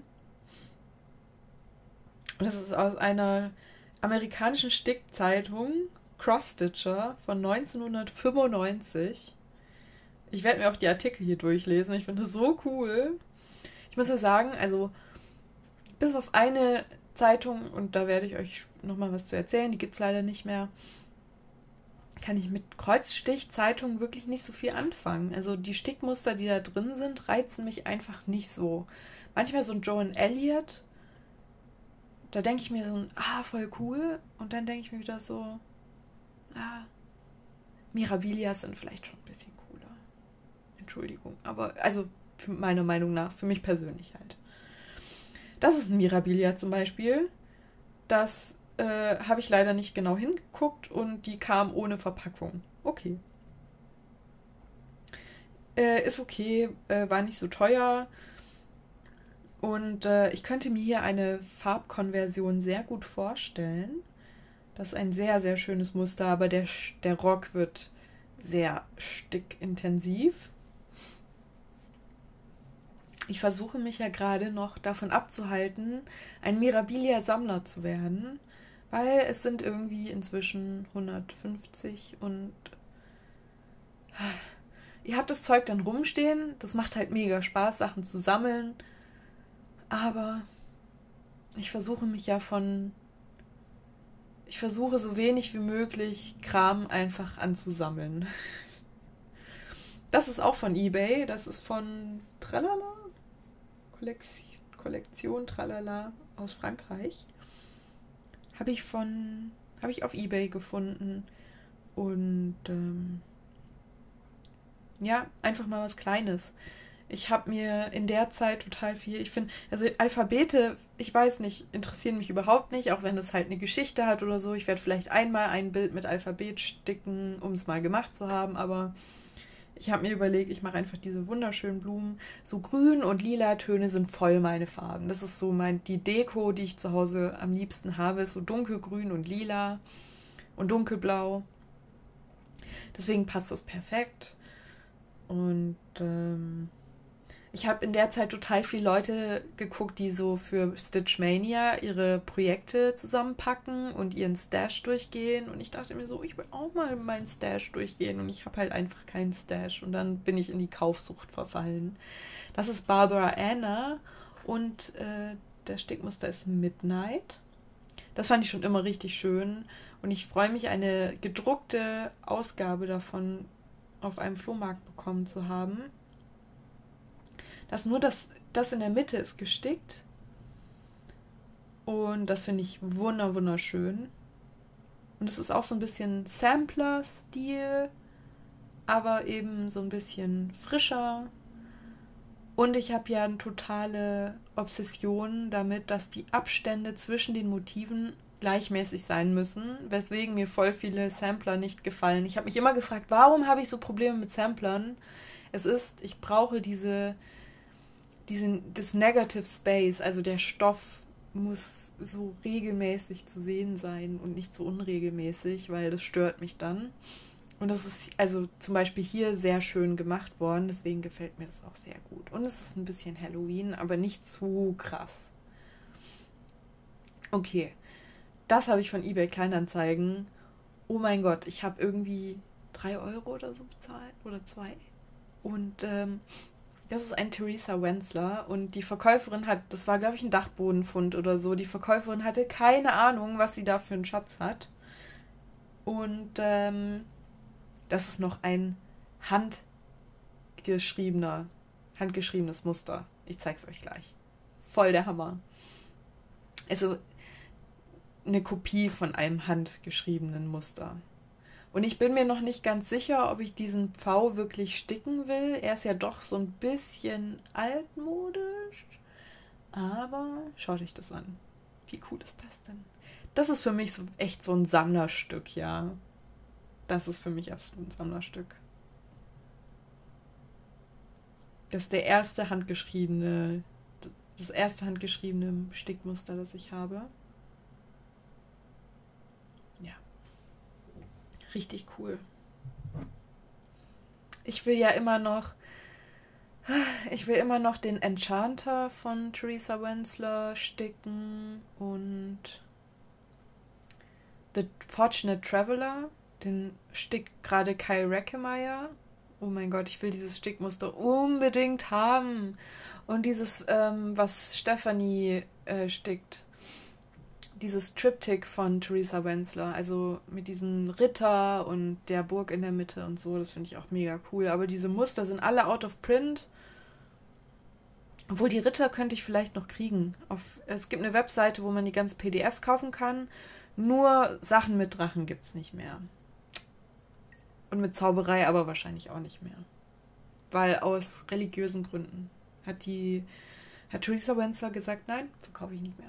Und das ist aus einer amerikanischen Stickzeitung, Cross-Stitcher, von 1995. Ich werde mir auch die Artikel hier durchlesen. Ich finde das so cool. Ich muss ja sagen, also bis auf eine Zeitung, und da werde ich euch nochmal was zu erzählen, die gibt es leider nicht mehr, kann ich mit Kreuzstichzeitungen wirklich nicht so viel anfangen. Also die Stickmuster, die da drin sind, reizen mich einfach nicht so. Manchmal so ein Joan Elliott, da denke ich mir so, voll cool. Und dann denke ich mir wieder so, Mirabilias sind vielleicht schon ein bisschen cooler. Entschuldigung, aber also meiner Meinung nach, für mich persönlich halt. Das ist ein Mirabilia zum Beispiel. Das habe ich leider nicht genau hingeguckt und die kam ohne Verpackung. Okay. Ist okay, war nicht so teuer. Und ich könnte mir hier eine Farbkonversion sehr gut vorstellen. Das ist ein sehr, sehr schönes Muster, aber der Rock wird sehr stickintensiv. Ich versuche mich ja gerade noch davon abzuhalten, ein Mirabilia-Sammler zu werden, weil es sind irgendwie inzwischen 150 und ihr habt das Zeug dann rumstehen. Das macht halt mega Spaß, Sachen zu sammeln. Aber ich versuche so wenig wie möglich Kram einfach anzusammeln. Das ist auch von eBay. Das ist von Tralala. Kollektion Tralala aus Frankreich. habe ich auf eBay gefunden. Und ja, einfach mal was Kleines. Ich habe mir in der Zeit total viel, ich finde, also Alphabete, ich weiß nicht, interessieren mich überhaupt nicht, auch wenn das halt eine Geschichte hat oder so. Ich werde vielleicht einmal ein Bild mit Alphabet sticken, um es mal gemacht zu haben, aber ich habe mir überlegt, ich mache einfach diese wunderschönen Blumen. So grün und lila Töne sind voll meine Farben. Das ist so die Deko, die ich zu Hause am liebsten habe, ist so dunkelgrün und lila und dunkelblau. Deswegen passt das perfekt. Und ich habe in der Zeit total viele Leute geguckt, die so für Stitchmania ihre Projekte zusammenpacken und ihren Stash durchgehen. Und ich dachte mir so, ich will auch mal meinen Stash durchgehen. Und ich habe halt einfach keinen Stash. Und dann bin ich in die Kaufsucht verfallen. Das ist Barbara Anna und der Stickmuster ist Midnight. Das fand ich schon immer richtig schön. Und ich freue mich, eine gedruckte Ausgabe davon auf einem Flohmarkt bekommen zu haben. Das in der Mitte ist gestickt. Und das finde ich wunderschön. Und es ist auch so ein bisschen Sampler-Stil, aber eben so ein bisschen frischer. Und ich habe ja eine totale Obsession damit, dass die Abstände zwischen den Motiven gleichmäßig sein müssen, weswegen mir voll viele Sampler nicht gefallen. Ich habe mich immer gefragt, warum habe ich so Probleme mit Samplern? Ich brauche das Negative Space, also der Stoff muss so regelmäßig zu sehen sein und nicht so unregelmäßig, weil das stört mich dann. Und das ist also zum Beispiel hier sehr schön gemacht worden, deswegen gefällt mir das auch sehr gut. Und es ist ein bisschen Halloween, aber nicht zu krass. Okay, das habe ich von eBay Kleinanzeigen. Oh mein Gott, ich habe irgendwie 3 Euro oder so bezahlt oder 2. Und das ist ein Theresa Wenzler und die Verkäuferin das war glaube ich ein Dachbodenfund oder so, die Verkäuferin hatte keine Ahnung, was sie da für einen Schatz hat. Und das ist noch ein handgeschriebenes Muster. Ich zeig's euch gleich. Voll der Hammer. Also eine Kopie von einem handgeschriebenen Muster. Und ich bin mir noch nicht ganz sicher, ob ich diesen Pfau wirklich sticken will. Er ist ja doch so ein bisschen altmodisch. Aber schaut euch das an. Wie cool ist das denn? Das ist für mich so echt so ein Sammlerstück, ja. Das ist für mich absolut ein Sammlerstück. Das ist das erste handgeschriebene Stickmuster, das ich habe. Ja. Richtig cool. Ich will immer noch den Enchanter von Theresa Wenzler sticken und The Fortunate Traveler, den stickt gerade Kyle Reckemeyer. Oh mein Gott, ich will dieses Stickmuster unbedingt haben. Und dieses, was Stephanie stickt, dieses Triptych von Theresa Wenzler, also mit diesem Ritter und der Burg in der Mitte und so, das finde ich auch mega cool. Aber diese Muster sind alle out of print. Obwohl, die Ritter könnte ich vielleicht noch kriegen. Es gibt eine Webseite, wo man die ganzen PDFs kaufen kann. Nur Sachen mit Drachen gibt es nicht mehr. Und mit Zauberei aber wahrscheinlich auch nicht mehr. Weil aus religiösen Gründen hat Theresa Wenzler gesagt, nein, verkaufe ich nicht mehr.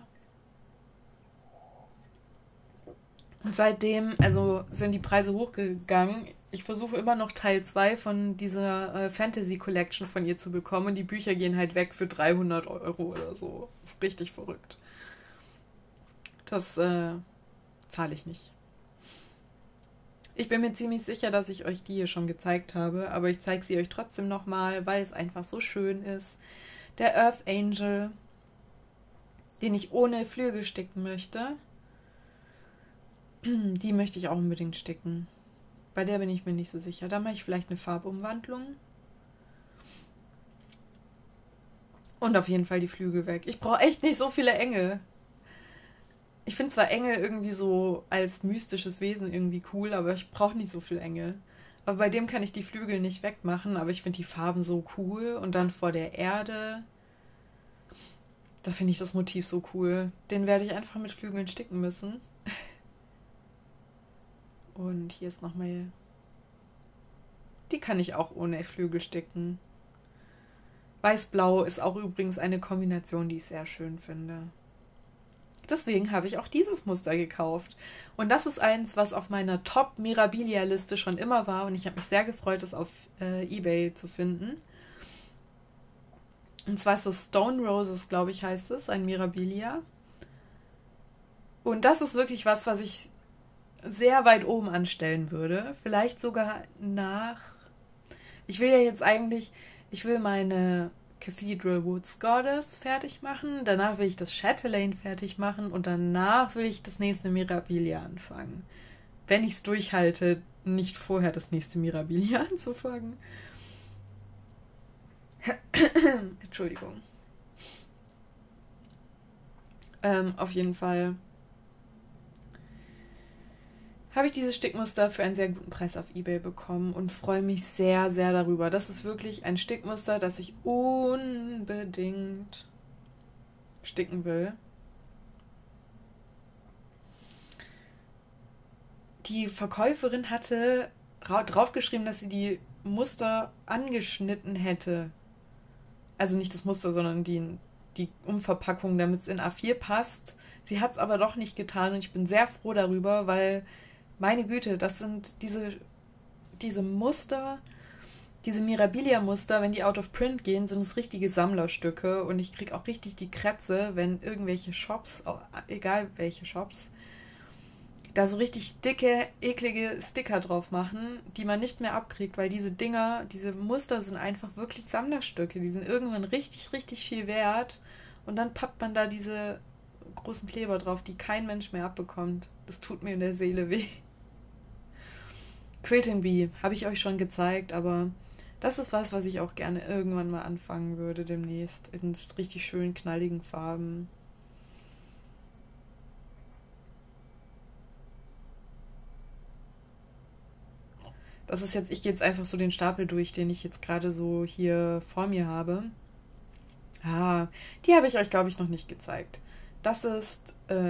Und seitdem, also sind die Preise hochgegangen. Ich versuche immer noch Teil 2 von dieser Fantasy Collection von ihr zu bekommen. Und die Bücher gehen halt weg für 300 Euro oder so. Das ist richtig verrückt. Das zahle ich nicht. Ich bin mir ziemlich sicher, dass ich euch die hier schon gezeigt habe. Aber ich zeige sie euch trotzdem nochmal, weil es einfach so schön ist. Der Earth Angel, den ich ohne Flügel sticken möchte. Die möchte ich auch unbedingt sticken. Bei der bin ich mir nicht so sicher. Da mache ich vielleicht eine Farbumwandlung. Und auf jeden Fall die Flügel weg. Ich brauche echt nicht so viele Engel. Ich finde zwar Engel irgendwie so als mystisches Wesen irgendwie cool, aber ich brauche nicht so viele Engel. Aber bei dem kann ich die Flügel nicht wegmachen, aber ich finde die Farben so cool. Und dann vor der Erde, da finde ich das Motiv so cool. Den werde ich einfach mit Flügeln sticken müssen. Und hier ist nochmal, die kann ich auch ohne Flügel sticken. Weiß-Blau ist auch übrigens eine Kombination, die ich sehr schön finde. Deswegen habe ich auch dieses Muster gekauft. Und das ist eins, was auf meiner Top-Mirabilia-Liste schon immer war. Und ich habe mich sehr gefreut, es auf eBay zu finden. Und zwar ist es Stone Roses, glaube ich, heißt es, ein Mirabilia. Und das ist wirklich was ich sehr weit oben anstellen würde. Vielleicht sogar nach... Ich will meine Cathedral Woods Goddess fertig machen. Danach will ich das Chatelaine fertig machen. Und danach will ich das nächste Mirabilia anfangen. Wenn ich es durchhalte, nicht vorher das nächste Mirabilia anzufangen. Entschuldigung. Auf jeden Fall habe ich dieses Stickmuster für einen sehr guten Preis auf eBay bekommen und freue mich sehr, sehr darüber. Das ist wirklich ein Stickmuster, das ich unbedingt sticken will. Die Verkäuferin hatte draufgeschrieben, dass sie die Muster angeschnitten hätte. Also nicht das Muster, sondern die Umverpackung, damit es in A4 passt. Sie hat es aber doch nicht getan und ich bin sehr froh darüber, weil, meine Güte, das sind diese Muster, diese Mirabilia-Muster, wenn die out of print gehen, sind es richtige Sammlerstücke und ich kriege auch richtig die Krätze, wenn irgendwelche Shops, egal welche Shops, da so richtig dicke, eklige Sticker drauf machen, die man nicht mehr abkriegt, weil diese Muster sind einfach wirklich Sammlerstücke. Die sind irgendwann richtig, richtig viel wert und dann pappt man da diese großen Kleber drauf, die kein Mensch mehr abbekommt. Das tut mir in der Seele weh. Quilting Bee habe ich euch schon gezeigt, aber das ist was ich auch gerne irgendwann mal anfangen würde demnächst in richtig schönen, knalligen Farben. Das ist jetzt, ich gehe jetzt einfach so den Stapel durch, den ich jetzt gerade so hier vor mir habe. Die habe ich euch, glaube ich, noch nicht gezeigt. Das ist,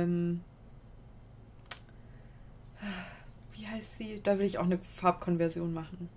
wie heißt sie? Da will ich auch eine Farbkonversion machen.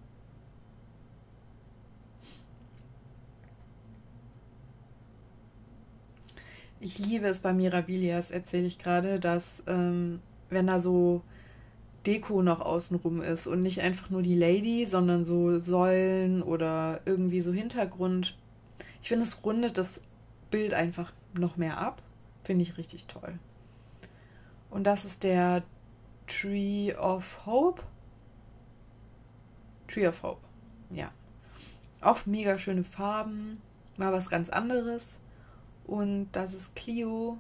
Ich liebe es bei Mirabilias, erzähle ich gerade, dass, wenn da so Deko noch außenrum ist und nicht einfach nur die Lady, sondern so Säulen oder irgendwie so Hintergrund. Ich finde, es rundet das Bild einfach noch mehr ab. Finde ich richtig toll. Und das ist der Tree of Hope. Tree of Hope, ja. Auch mega schöne Farben. Mal was ganz anderes. Und das ist Clio.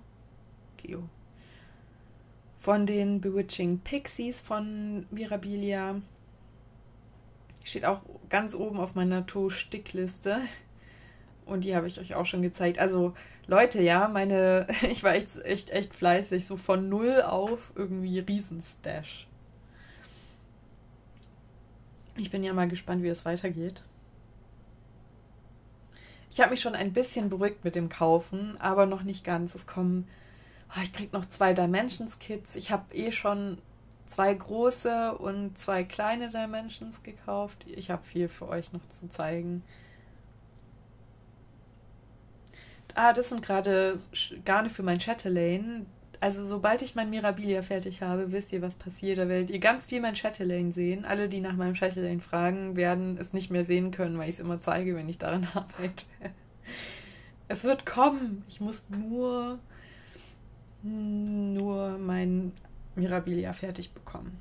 Von den Bewitching Pixies von Mirabilia. Steht auch ganz oben auf meiner To-Stickliste. Und die habe ich euch auch schon gezeigt. Also, Leute, ja, ich war echt fleißig. So von 0 auf irgendwie Riesenstash. Ich bin ja mal gespannt, wie es weitergeht. Ich habe mich schon ein bisschen beruhigt mit dem Kaufen, aber noch nicht ganz. Ich krieg noch 2 Dimensions-Kits. Ich habe schon 2 große und 2 kleine Dimensions gekauft. Ich habe viel für euch noch zu zeigen. Das sind gerade Garne für mein Chatelaine. Also sobald ich mein Mirabilia fertig habe, wisst ihr, was passiert. Da werdet ihr ganz viel mein Chatelaine sehen. Alle, die nach meinem Chatelaine fragen, werden es nicht mehr sehen können, weil ich es immer zeige, wenn ich daran arbeite. Es wird kommen. Ich muss nur mein Mirabilia fertig bekommen.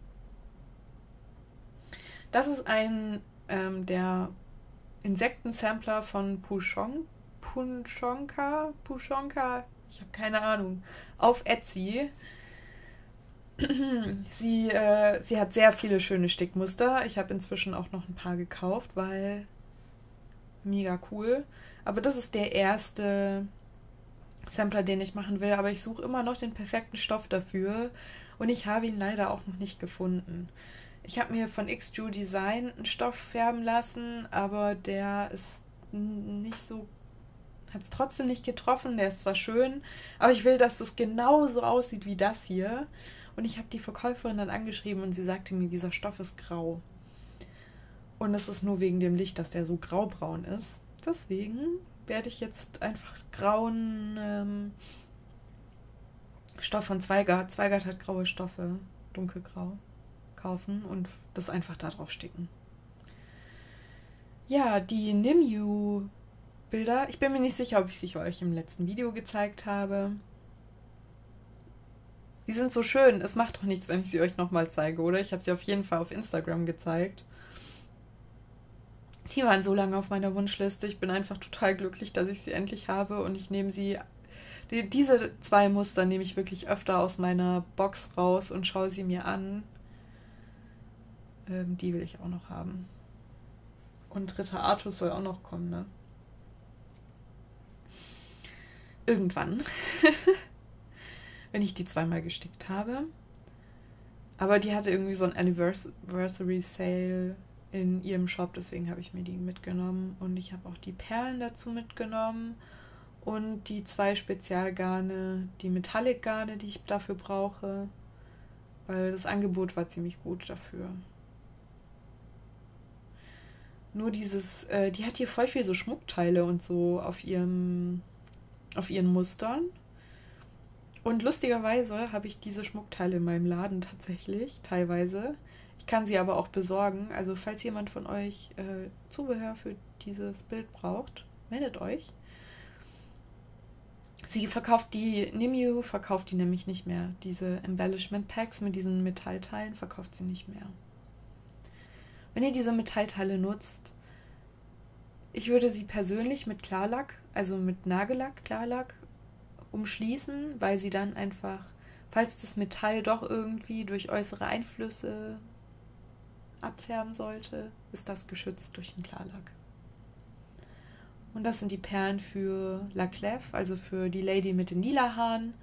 Das ist der Insektensampler von Pushonka, ich habe keine Ahnung, auf Etsy. Sie hat sehr viele schöne Stickmuster. Ich habe inzwischen auch noch ein paar gekauft, weil mega cool. Aber das ist der erste Sampler, den ich machen will. Aber ich suche immer noch den perfekten Stoff dafür und ich habe ihn leider auch noch nicht gefunden. Ich habe mir von XJU Design einen Stoff färben lassen, aber der ist nicht so, hat es trotzdem nicht getroffen. Der ist zwar schön, aber ich will, dass das genauso aussieht wie das hier. Und ich habe die Verkäuferin dann angeschrieben und sie sagte mir, dieser Stoff ist grau. Und es ist nur wegen dem Licht, dass der so graubraun ist. Deswegen werde ich jetzt einfach grauen Stoff von Zweigart. Zweigart hat graue Stoffe, dunkelgrau, kaufen und das einfach da drauf sticken. Ja, die Nimue-Bilder. Ich bin mir nicht sicher, ob ich sie euch im letzten Video gezeigt habe. Die sind so schön. Es macht doch nichts, wenn ich sie euch nochmal zeige, oder? Ich habe sie auf jeden Fall auf Instagram gezeigt. Die waren so lange auf meiner Wunschliste. Ich bin einfach total glücklich, dass ich sie endlich habe. Und ich nehme sie... Diese 2 Muster nehme ich wirklich öfter aus meiner Box raus und schaue sie mir an. Die will ich auch noch haben. Und Ritter Artus soll auch noch kommen, ne? Irgendwann. Wenn ich die 2-mal gestickt habe. Aber die hatte irgendwie so ein Anniversary Sale in ihrem Shop, deswegen habe ich mir die mitgenommen. Und ich habe auch die Perlen dazu mitgenommen. Und die 2 Spezialgarne, die Metallic-Garne, die ich dafür brauche. Weil das Angebot war ziemlich gut dafür. Nur dieses, die hat hier voll viel so Schmuckteile und so auf ihren Mustern. Und lustigerweise habe ich diese Schmuckteile in meinem Laden tatsächlich, teilweise. Ich kann sie aber auch besorgen. Also falls jemand von euch Zubehör für dieses Bild braucht, meldet euch. Nimue verkauft die nämlich nicht mehr. Diese Embellishment Packs mit diesen Metallteilen verkauft sie nicht mehr. Wenn ihr diese Metallteile nutzt, ich würde sie persönlich mit Klarlack, also mit Nagellack, Klarlack, umschließen, weil sie dann einfach, falls das Metall doch irgendwie durch äußere Einflüsse abfärben sollte, ist das geschützt durch den Klarlack. Und das sind die Perlen für La Clef, also für die Lady mit den lila Haaren.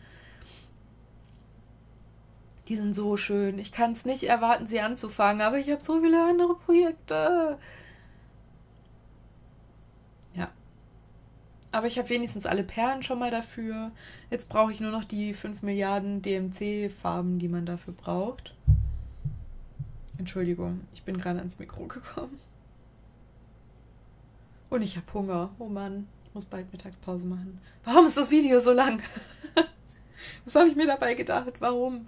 Die sind so schön. Ich kann es nicht erwarten, sie anzufangen, aber ich habe so viele andere Projekte. Ja. Aber ich habe wenigstens alle Perlen schon mal dafür. Jetzt brauche ich nur noch die 5 Milliarden DMC-Farben, die man dafür braucht. Entschuldigung, ich bin gerade ans Mikro gekommen. Und ich habe Hunger. Oh Mann, ich muss bald Mittagspause machen. Warum ist das Video so lang? Was habe ich mir dabei gedacht? Warum?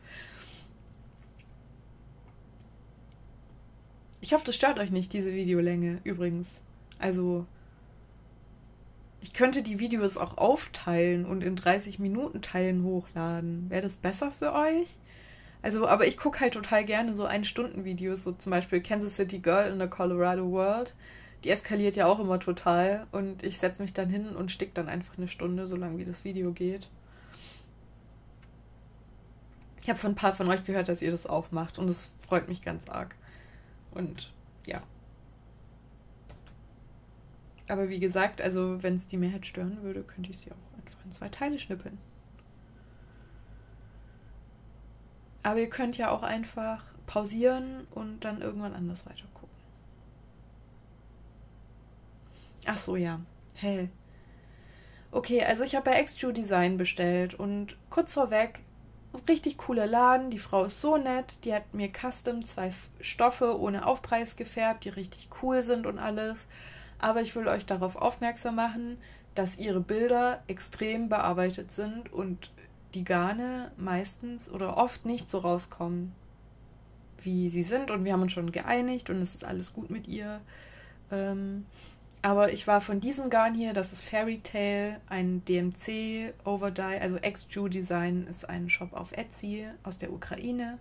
Ich hoffe, das stört euch nicht, diese Videolänge übrigens. Also, ich könnte die Videos auch aufteilen und in 30-Minuten-Teilen hochladen. Wäre das besser für euch? Also, aber ich gucke halt total gerne so 1-Stunden-Videos, so zum Beispiel Kansas City Girl in the Colorado World. Die eskaliert ja auch immer total und ich setze mich dann hin und stick dann einfach 1 Stunde, so lange wie das Video geht. Ich habe von ein paar von euch gehört, dass ihr das auch macht und es freut mich ganz arg. Und ja. Aber wie gesagt, also wenn es die Mehrheit stören würde, könnte ich sie auch einfach in 2 Teile schnippeln. Aber ihr könnt ja auch einfach pausieren und dann irgendwann anders weitergucken. Ach so, ja. Hell. Okay, also ich habe bei XJU Design bestellt und kurz vorweg, richtig cooler Laden, die Frau ist so nett, die hat mir custom 2 Stoffe ohne Aufpreis gefärbt, die richtig cool sind und alles. Aber ich will euch darauf aufmerksam machen, dass ihre Bilder extrem bearbeitet sind und die Garne meistens oder oft nicht so rauskommen, wie sie sind. Und wir haben uns schon geeinigt und es ist alles gut mit ihr. Aber ich war von diesem Garn hier, das ist Fairy Tale, ein DMC Overdye, also XJU Design ist ein Shop auf Etsy aus der Ukraine.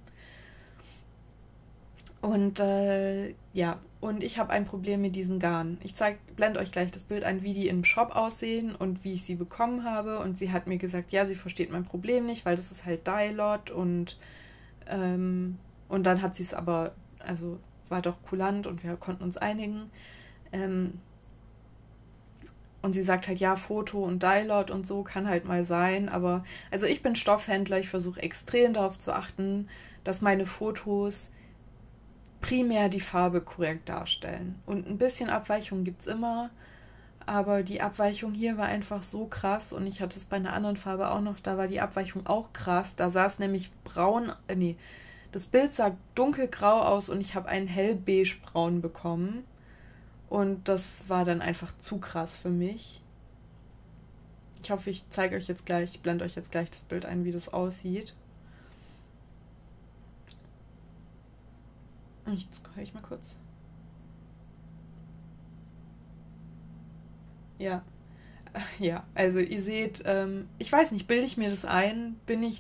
Und ja, und ich habe ein Problem mit diesen Garn. Ich blende euch gleich das Bild ein, wie die im Shop aussehen und wie ich sie bekommen habe. Und sie hat mir gesagt, ja, sie versteht mein Problem nicht, weil das ist halt Dye-Lot und dann hat sie es aber, also war doch kulant und wir konnten uns einigen. Und sie sagt halt, ja, Foto und Dye-Lot und so kann halt mal sein, aber also ich bin Stoffhändler, ich versuche extrem darauf zu achten, dass meine Fotos primär die Farbe korrekt darstellen. Und ein bisschen Abweichung gibt es immer, Aber die Abweichung hier war einfach so krass und ich hatte es bei einer anderen Farbe auch noch, da war die Abweichung auch krass. Da sah es nämlich braun, nee, das Bild sah dunkelgrau aus und ich habe einen hellbeigebraun bekommen. Und das war dann einfach zu krass für mich. Ich hoffe, ich zeige euch jetzt gleich, ich blende euch jetzt gleich das Bild ein, wie das aussieht. Jetzt höre ich mal kurz. Ja, ja, also ihr seht, ich weiß nicht, bilde ich mir das ein?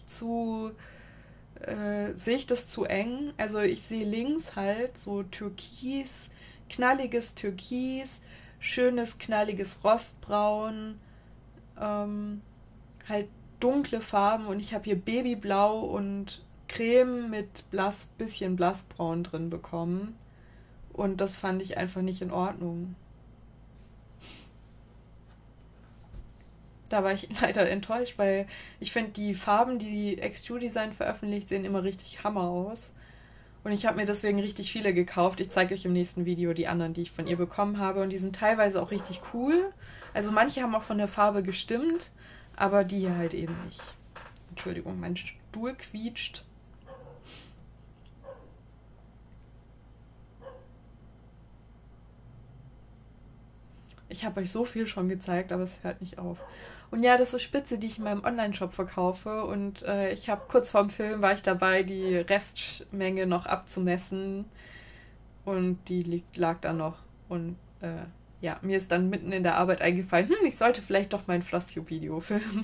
Sehe ich das zu eng? Also ich sehe links halt so Türkis, knalliges Türkis, schönes knalliges Rostbraun, halt dunkle Farben und ich habe hier Babyblau und Creme mit bisschen blassbraun drin bekommen. Und das fand ich einfach nicht in Ordnung. Da war ich leider enttäuscht, weil ich finde, die Farben, die XTRU Design veröffentlicht, sehen immer richtig Hammer aus. Und ich habe mir deswegen richtig viele gekauft. Ich zeige euch im nächsten Video die anderen, die ich von ihr bekommen habe. Und die sind teilweise auch richtig cool. Also manche haben auch von der Farbe gestimmt, aber die hier halt eben nicht. Entschuldigung, mein Stuhl quietscht. Ich habe euch so viel schon gezeigt, aber es hört nicht auf. Und ja, das ist Spitze, die ich in meinem Online-Shop verkaufe. Und ich habe kurz vorm Film war ich dabei, die Restmenge noch abzumessen. Und die lag da noch. Und ja, mir ist dann mitten in der Arbeit eingefallen, ich sollte vielleicht doch mein Flosstube-Video filmen.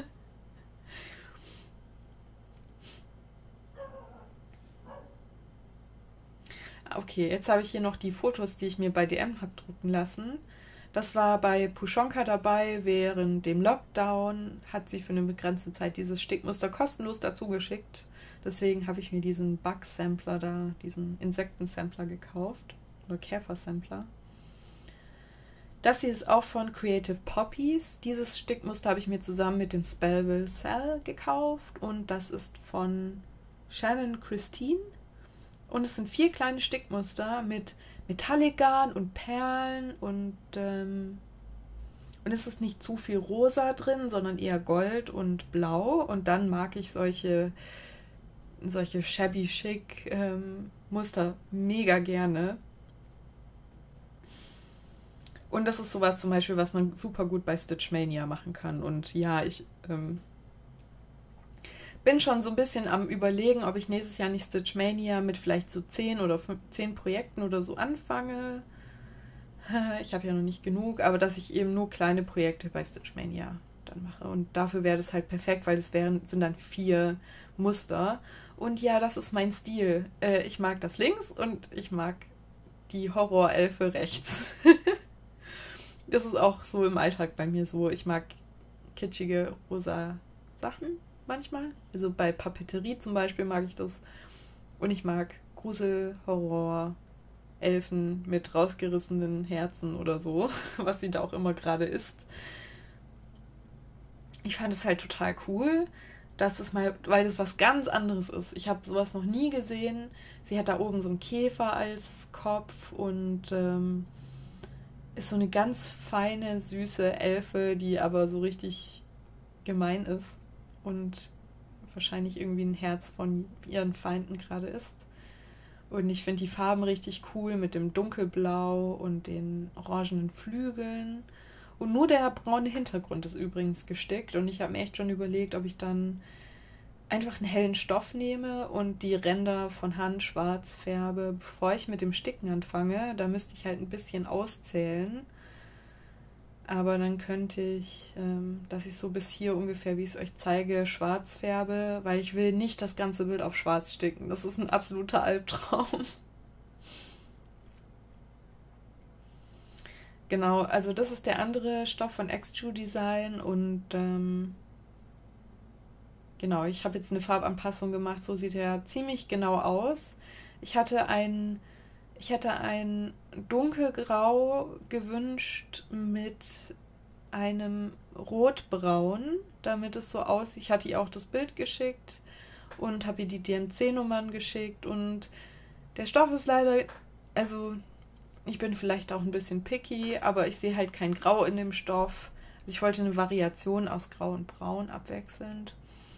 Okay, jetzt habe ich hier noch die Fotos, die ich mir bei DM habe drucken lassen. Das war bei Pushonka dabei. Während dem Lockdown hat sie für eine begrenzte Zeit dieses Stickmuster kostenlos dazu geschickt. Deswegen habe ich mir diesen Bug-Sampler da, diesen Insekten-Sampler gekauft. Oder Käfer-Sampler. Das hier ist auch von Creative Poppies. Dieses Stickmuster habe ich mir zusammen mit dem Spellville Cell gekauft. Und das ist von Shannon Christine. Und es sind 4 kleine Stickmuster mit Metallic-Garn und Perlen und es ist nicht zu viel rosa drin, sondern eher Gold und Blau. Und dann mag ich solche shabby chic Muster mega gerne. Und das ist sowas zum Beispiel, was man super gut bei Stitchmania machen kann. Und ja, ich bin schon so ein bisschen am Überlegen, ob ich nächstes Jahr nicht Stitchmania mit vielleicht so 10 oder 10 Projekten oder so anfange. Ich habe ja noch nicht genug, aber dass ich eben nur kleine Projekte bei Stitchmania dann mache. Und dafür wäre das halt perfekt, weil sind dann 4 Muster. Und ja, das ist mein Stil. Ich mag das links und ich mag die Horrorelfe rechts. Das ist auch so im Alltag bei mir so. Ich mag kitschige rosa Sachen manchmal. Also bei Papeterie zum Beispiel mag ich das. Und ich mag Grusel, Horror, Elfen mit rausgerissenen Herzen oder so, was sie da auch immer gerade ist. Ich fand es halt total cool, dass es mal, weil das was ganz anderes ist. Ich habe sowas noch nie gesehen. Sie hat da oben so einen Käfer als Kopf und ist so eine ganz feine, süße Elfe, die aber so richtig gemein ist und wahrscheinlich irgendwie ein Herz von ihren Feinden gerade ist. Und ich finde die Farben richtig cool mit dem Dunkelblau und den orangenen Flügeln. Und nur der braune Hintergrund ist übrigens gestickt. Und ich habe mir echt schon überlegt, ob ich dann einfach einen hellen Stoff nehme und die Ränder von Hand schwarz färbe, bevor ich mit dem Sticken anfange. Da müsste ich halt ein bisschen auszählen. Aber dann könnte ich, dass ich so bis hier ungefähr, wie ich es euch zeige, schwarz färbe, weil ich will nicht das ganze Bild auf schwarz sticken. Das ist ein absoluter Albtraum. Genau, also das ist der andere Stoff von XTRU Design und genau, ich habe jetzt eine Farbanpassung gemacht, so sieht er ziemlich genau aus. Ich hatte ein dunkelgrau gewünscht mit einem rotbraun, damit es so aussieht. Ich hatte ihr auch das Bild geschickt und habe ihr die DMC-Nummern geschickt und der Stoff ist leider, also Ich bin vielleicht auch ein bisschen picky, aber ich sehe halt kein Grau in dem Stoff. Also ich wollte eine Variation aus Grau und Braun abwechselnd.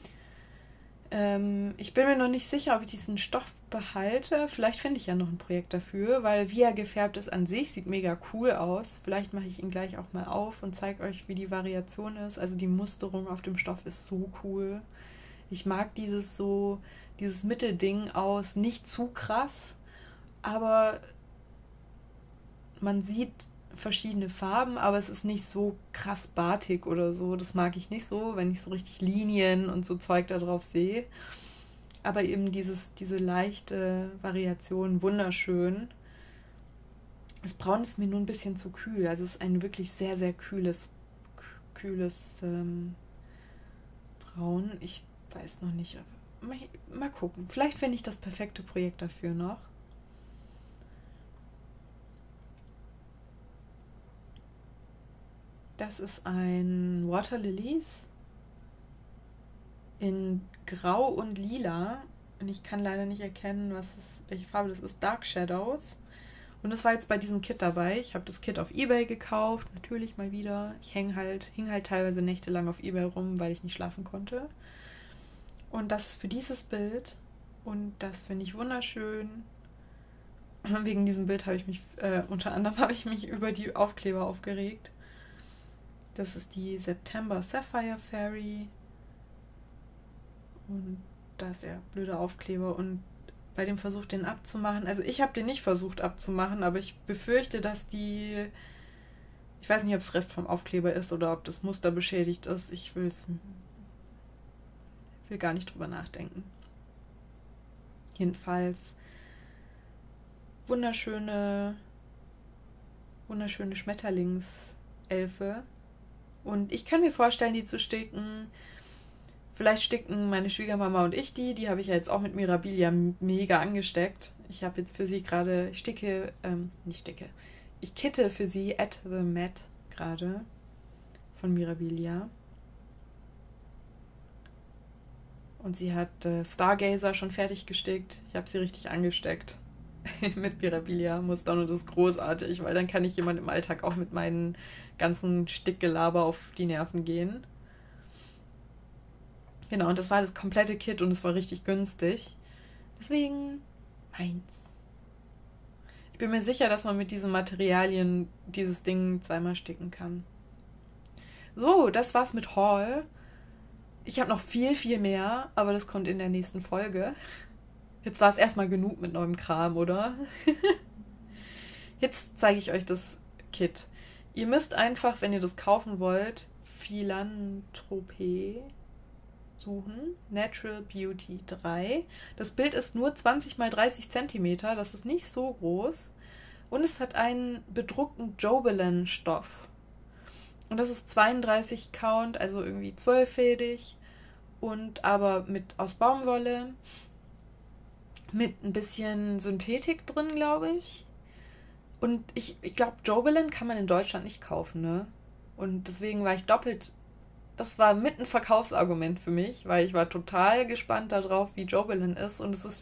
Ich bin mir noch nicht sicher, ob ich diesen Stoff behalte. Vielleicht finde ich ja noch ein Projekt dafür, weil wie er gefärbt ist an sich, sieht mega cool aus. Vielleicht mache ich ihn gleich auch mal auf und zeige euch, wie die Variation ist. Also die Musterung auf dem Stoff ist so cool. Ich mag dieses Mittelding aus, nicht zu krass, aber man sieht verschiedene Farben, aber es ist nicht so krass batik oder so. Das mag ich nicht so, wenn ich so richtig Linien und so Zeug da drauf sehe. Aber eben diese leichte Variation, wunderschön. Das Braun ist mir nur ein bisschen zu kühl. Also es ist ein wirklich sehr, sehr kühles Braun. Ich weiß noch nicht. Mal gucken. Vielleicht finde ich das perfekte Projekt dafür noch. Das ist ein Water Lilies in Grau und Lila. Und ich kann leider nicht erkennen, welche Farbe das ist. Dark Shadows. Und das war jetzt bei diesem Kit dabei. Ich habe das Kit auf eBay gekauft. Natürlich mal wieder. Ich hing halt teilweise nächtelang auf eBay rum, weil ich nicht schlafen konnte. Und das ist für dieses Bild. Und das finde ich wunderschön. Wegen diesem Bild habe ich mich, unter anderem habe ich mich über die Aufkleber aufgeregt. Das ist die September Sapphire Fairy. Und da ist ja blöder Aufkleber. Und bei dem Versuch, den abzumachen, also ich habe den nicht versucht abzumachen, aber ich befürchte, dass ich weiß nicht, ob es Rest vom Aufkleber ist oder ob das Muster beschädigt ist. Ich will gar nicht drüber nachdenken. Jedenfalls wunderschöne Schmetterlingselfe. Und ich kann mir vorstellen, die zu sticken. Vielleicht sticken meine Schwiegermama und ich die. Die habe ich ja jetzt auch mit Mirabilia mega angesteckt. Ich habe jetzt für sie gerade, ich kitte für sie At the Mat gerade von Mirabilia. Und sie hat Stargazer schon fertig gestickt. Ich habe sie richtig angesteckt mit Mirabilia-Mustern und das ist großartig, weil dann kann ich jemand im Alltag auch mit meinen ganzen Stickgelaber auf die Nerven gehen. Genau, und das war das komplette Kit und es war richtig günstig. Deswegen meins. Ich bin mir sicher, dass man mit diesen Materialien dieses Ding zweimal sticken kann. So, das war's mit Haul. Ich habe noch viel, viel mehr, aber das kommt in der nächsten Folge. Jetzt war es erstmal genug mit neuem Kram, oder? Jetzt zeige ich euch das Kit. Ihr müsst einfach, wenn ihr das kaufen wollt, Philanthropie suchen. Natural Beauty 3. Das Bild ist nur 20 x 30 cm. Das ist nicht so groß. Und es hat einen bedruckten Jobelan-Stoff. Und das ist 32 Count, also irgendwie 12-fädig. Und aber aus Baumwolle. Mit ein bisschen Synthetik drin, glaube ich. Und ich glaube, Jobelan kann man in Deutschland nicht kaufen, ne? Und deswegen war ich das war mit ein Verkaufsargument für mich, weil ich war total gespannt darauf, wie Jobelan ist. Und es ist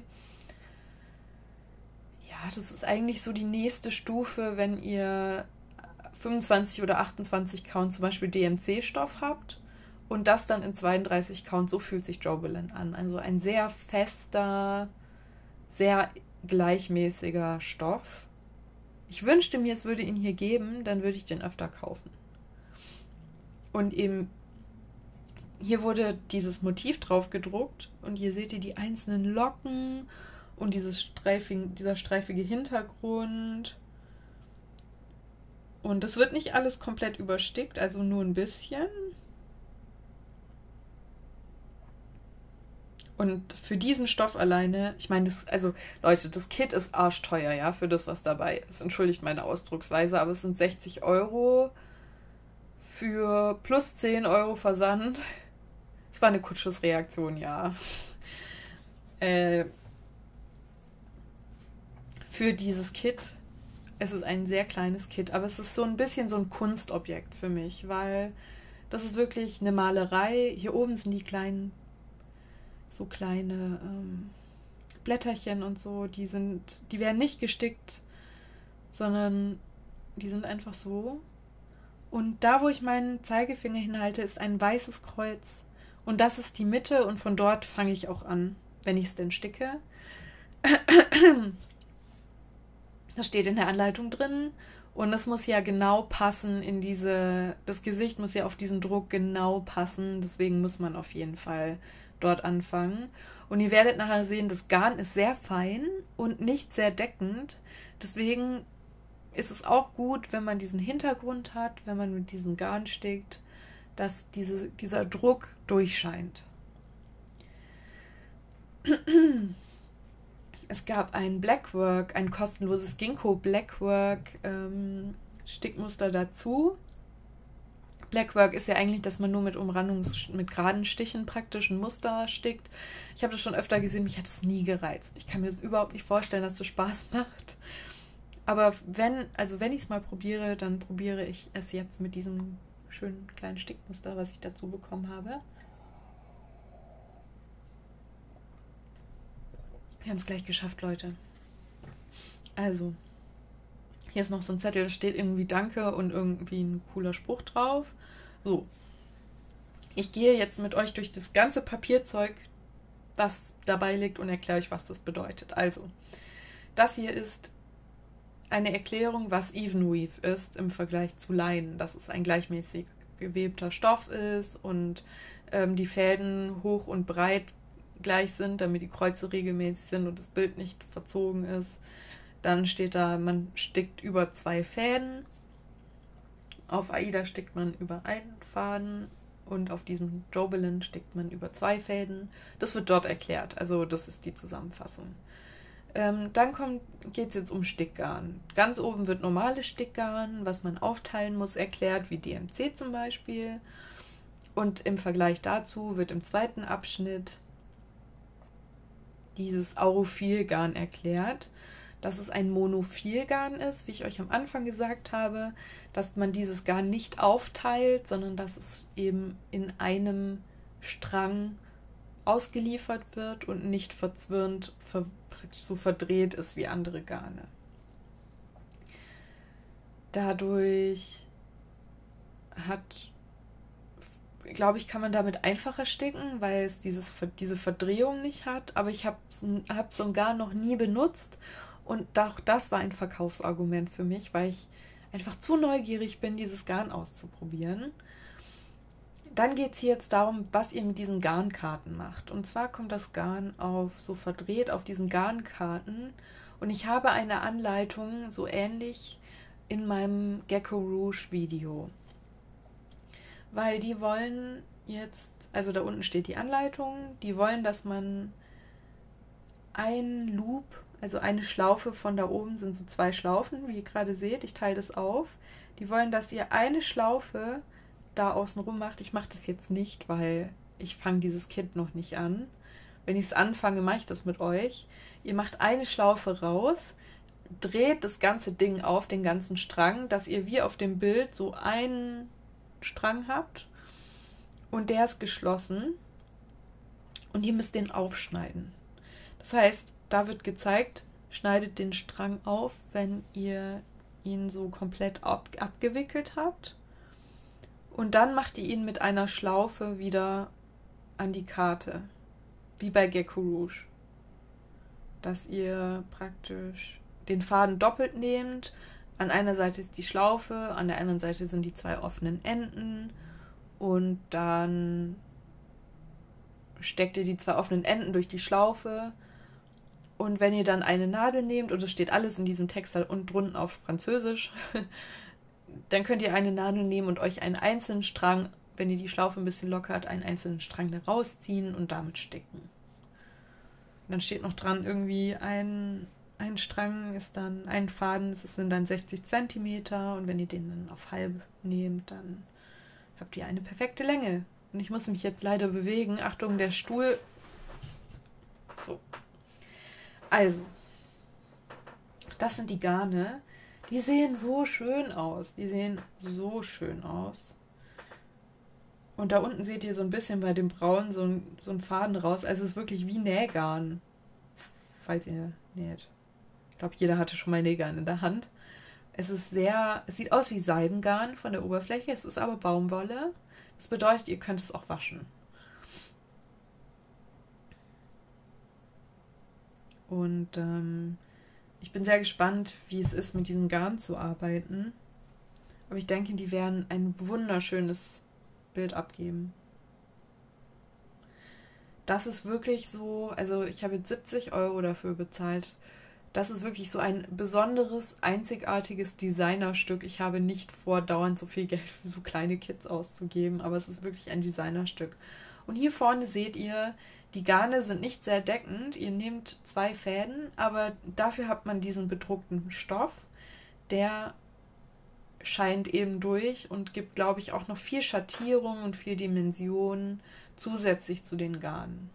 das ist eigentlich so die nächste Stufe, wenn ihr 25 oder 28 Count zum Beispiel DMC-Stoff habt und das dann in 32 Count, so fühlt sich Jobelan an. Also ein sehr fester, sehr gleichmäßiger Stoff. Ich wünschte mir, es würde ihn hier geben, dann würde ich den öfter kaufen. Und eben hier wurde dieses Motiv drauf gedruckt und hier seht ihr die einzelnen Locken und dieser streifige Hintergrund. Und das wird nicht alles komplett überstickt, also nur ein bisschen. Und für diesen Stoff alleine, ich meine, Leute, das Kit ist arschteuer, ja, für das, was dabei ist. Entschuldigt meine Ausdrucksweise, aber es sind 60 € für plus 10 € Versand. Es war eine Kurzschlussreaktion, ja. Für dieses Kit, es ist ein sehr kleines Kit, aber es ist so ein bisschen so ein Kunstobjekt für mich, weil das ist wirklich eine Malerei. Hier oben sind die kleine Blätterchen und so, die werden nicht gestickt sondern die sind einfach so. Und da, wo ich meinen Zeigefinger hinhalte, ist ein weißes Kreuz. Und das ist die Mitte und von dort fange ich auch an, wenn ich es denn sticke. Das steht in der Anleitung drin und es muss ja genau passen in das Gesicht muss ja auf diesen Druck genau passen, deswegen muss man auf jeden Fall dort anfangen. Und ihr werdet nachher sehen, das Garn ist sehr fein und nicht sehr deckend, deswegen ist es auch gut, wenn man diesen Hintergrund hat, wenn man mit diesem Garn stickt, dass dieser Druck durchscheint. Es gab ein Blackwork, ein kostenloses Ginkgo Blackwork Stickmuster dazu. Blackwork ist ja eigentlich, dass man nur mit mit geraden Stichen praktisch ein Muster stickt. Ich habe das schon öfter gesehen, mich hat es nie gereizt. Ich kann mir das überhaupt nicht vorstellen, dass das Spaß macht. Aber wenn ich es mal probiere, dann probiere ich es jetzt mit diesem schönen kleinen Stickmuster, was ich dazu bekommen habe. Wir haben es gleich geschafft, Leute. Also, hier ist noch so ein Zettel, da steht irgendwie Danke und irgendwie ein cooler Spruch drauf. So. Ich gehe jetzt mit euch durch das ganze Papierzeug, das dabei liegt, und erkläre euch, was das bedeutet. Also, das hier ist eine Erklärung, was Even Weave ist im Vergleich zu Leinen. Dass es ein gleichmäßig gewebter Stoff ist und die Fäden hoch und breit gleich sind, damit die Kreuze regelmäßig sind und das Bild nicht verzogen ist. Dann steht da, man stickt über 2 Fäden. Auf Aida stickt man über einen Faden und auf diesem Jobelin stickt man über 2 Fäden. Das wird dort erklärt, also das ist die Zusammenfassung. Dann geht es jetzt um Stickgarn. Ganz oben wird normales Stickgarn, was man aufteilen muss, erklärt, wie DMC zum Beispiel. Und im Vergleich dazu wird im zweiten Abschnitt dieses Aurophilgarn erklärt, dass es ein Monophilgarn ist, wie ich euch am Anfang gesagt habe, dass man dieses Garn nicht aufteilt, sondern dass es eben in einem Strang ausgeliefert wird und nicht verzwirnt, so verdreht ist wie andere Garne. Dadurch glaube ich, kann man damit einfacher sticken, weil es diese Verdrehung nicht hat. Aber ich habe so ein Garn noch nie benutzt und auch das war ein Verkaufsargument für mich, weil ich einfach zu neugierig bin, dieses Garn auszuprobieren. Dann geht es hier jetzt darum, was ihr mit diesen Garnkarten macht. Und zwar kommt das Garn so verdreht auf diesen Garnkarten. Und ich habe eine Anleitung, so ähnlich, in meinem Gecko Rouge Video. Weil die wollen jetzt, also da unten steht die Anleitung, die wollen, dass man ein Loop, also eine Schlaufe von da oben sind so 2 Schlaufen, wie ihr gerade seht, ich teile das auf. Die wollen, dass ihr eine Schlaufe da außen rum macht. Ich mache das jetzt nicht, weil ich fange dieses Kit noch nicht an. Wenn ich es anfange, mache ich das mit euch. Ihr macht eine Schlaufe raus, dreht das ganze Ding auf, den ganzen Strang, dass ihr wie auf dem Bild so einen Strang habt und der ist geschlossen und ihr müsst den aufschneiden. Das heißt, da wird gezeigt, schneidet den Strang auf, wenn ihr ihn so komplett abgewickelt habt. Und dann macht ihr ihn mit einer Schlaufe wieder an die Karte. Wie bei Gecko Rouge. Dass ihr praktisch den Faden doppelt nehmt. An einer Seite ist die Schlaufe, an der anderen Seite sind die 2 offenen Enden. Und dann steckt ihr die 2 offenen Enden durch die Schlaufe. Und wenn ihr dann eine Nadel nehmt, und es steht alles in diesem Text und drunten auf Französisch, dann könnt ihr eine Nadel nehmen und euch einen einzelnen Strang, wenn ihr die Schlaufe ein bisschen lockert, einen einzelnen Strang da rausziehen und damit sticken. Und dann steht noch dran, irgendwie ein Strang ist dann, ein Faden, das sind dann 60 Zentimeter und wenn ihr den dann auf halb nehmt, dann habt ihr eine perfekte Länge. Und ich muss mich jetzt leider bewegen. Achtung, der Stuhl. So. Also, das sind die Garne. Die sehen so schön aus. Und da unten seht ihr so ein bisschen bei dem Braun so ein Faden raus. Also es ist wirklich wie Nähgarn. Falls ihr näht. Ich glaube, jeder hatte schon mal Nähgarn in der Hand. Es sieht aus wie Seidengarn von der Oberfläche, es ist aber Baumwolle. Das bedeutet, ihr könnt es auch waschen. Und ich bin sehr gespannt, wie es ist, mit diesem Garn zu arbeiten. Aber ich denke, die werden ein wunderschönes Bild abgeben. Das ist wirklich so, also ich habe jetzt 70 € dafür bezahlt. Das ist wirklich so ein besonderes, einzigartiges Designerstück. Ich habe nicht vor, dauernd so viel Geld für so kleine Kits auszugeben, aber es ist wirklich ein Designerstück. Und hier vorne seht ihr, die Garne sind nicht sehr deckend. Ihr nehmt 2 Fäden, aber dafür hat man diesen bedruckten Stoff. Der scheint eben durch und gibt, glaube ich, auch noch viel Schattierung und viel Dimension zusätzlich zu den Garnen.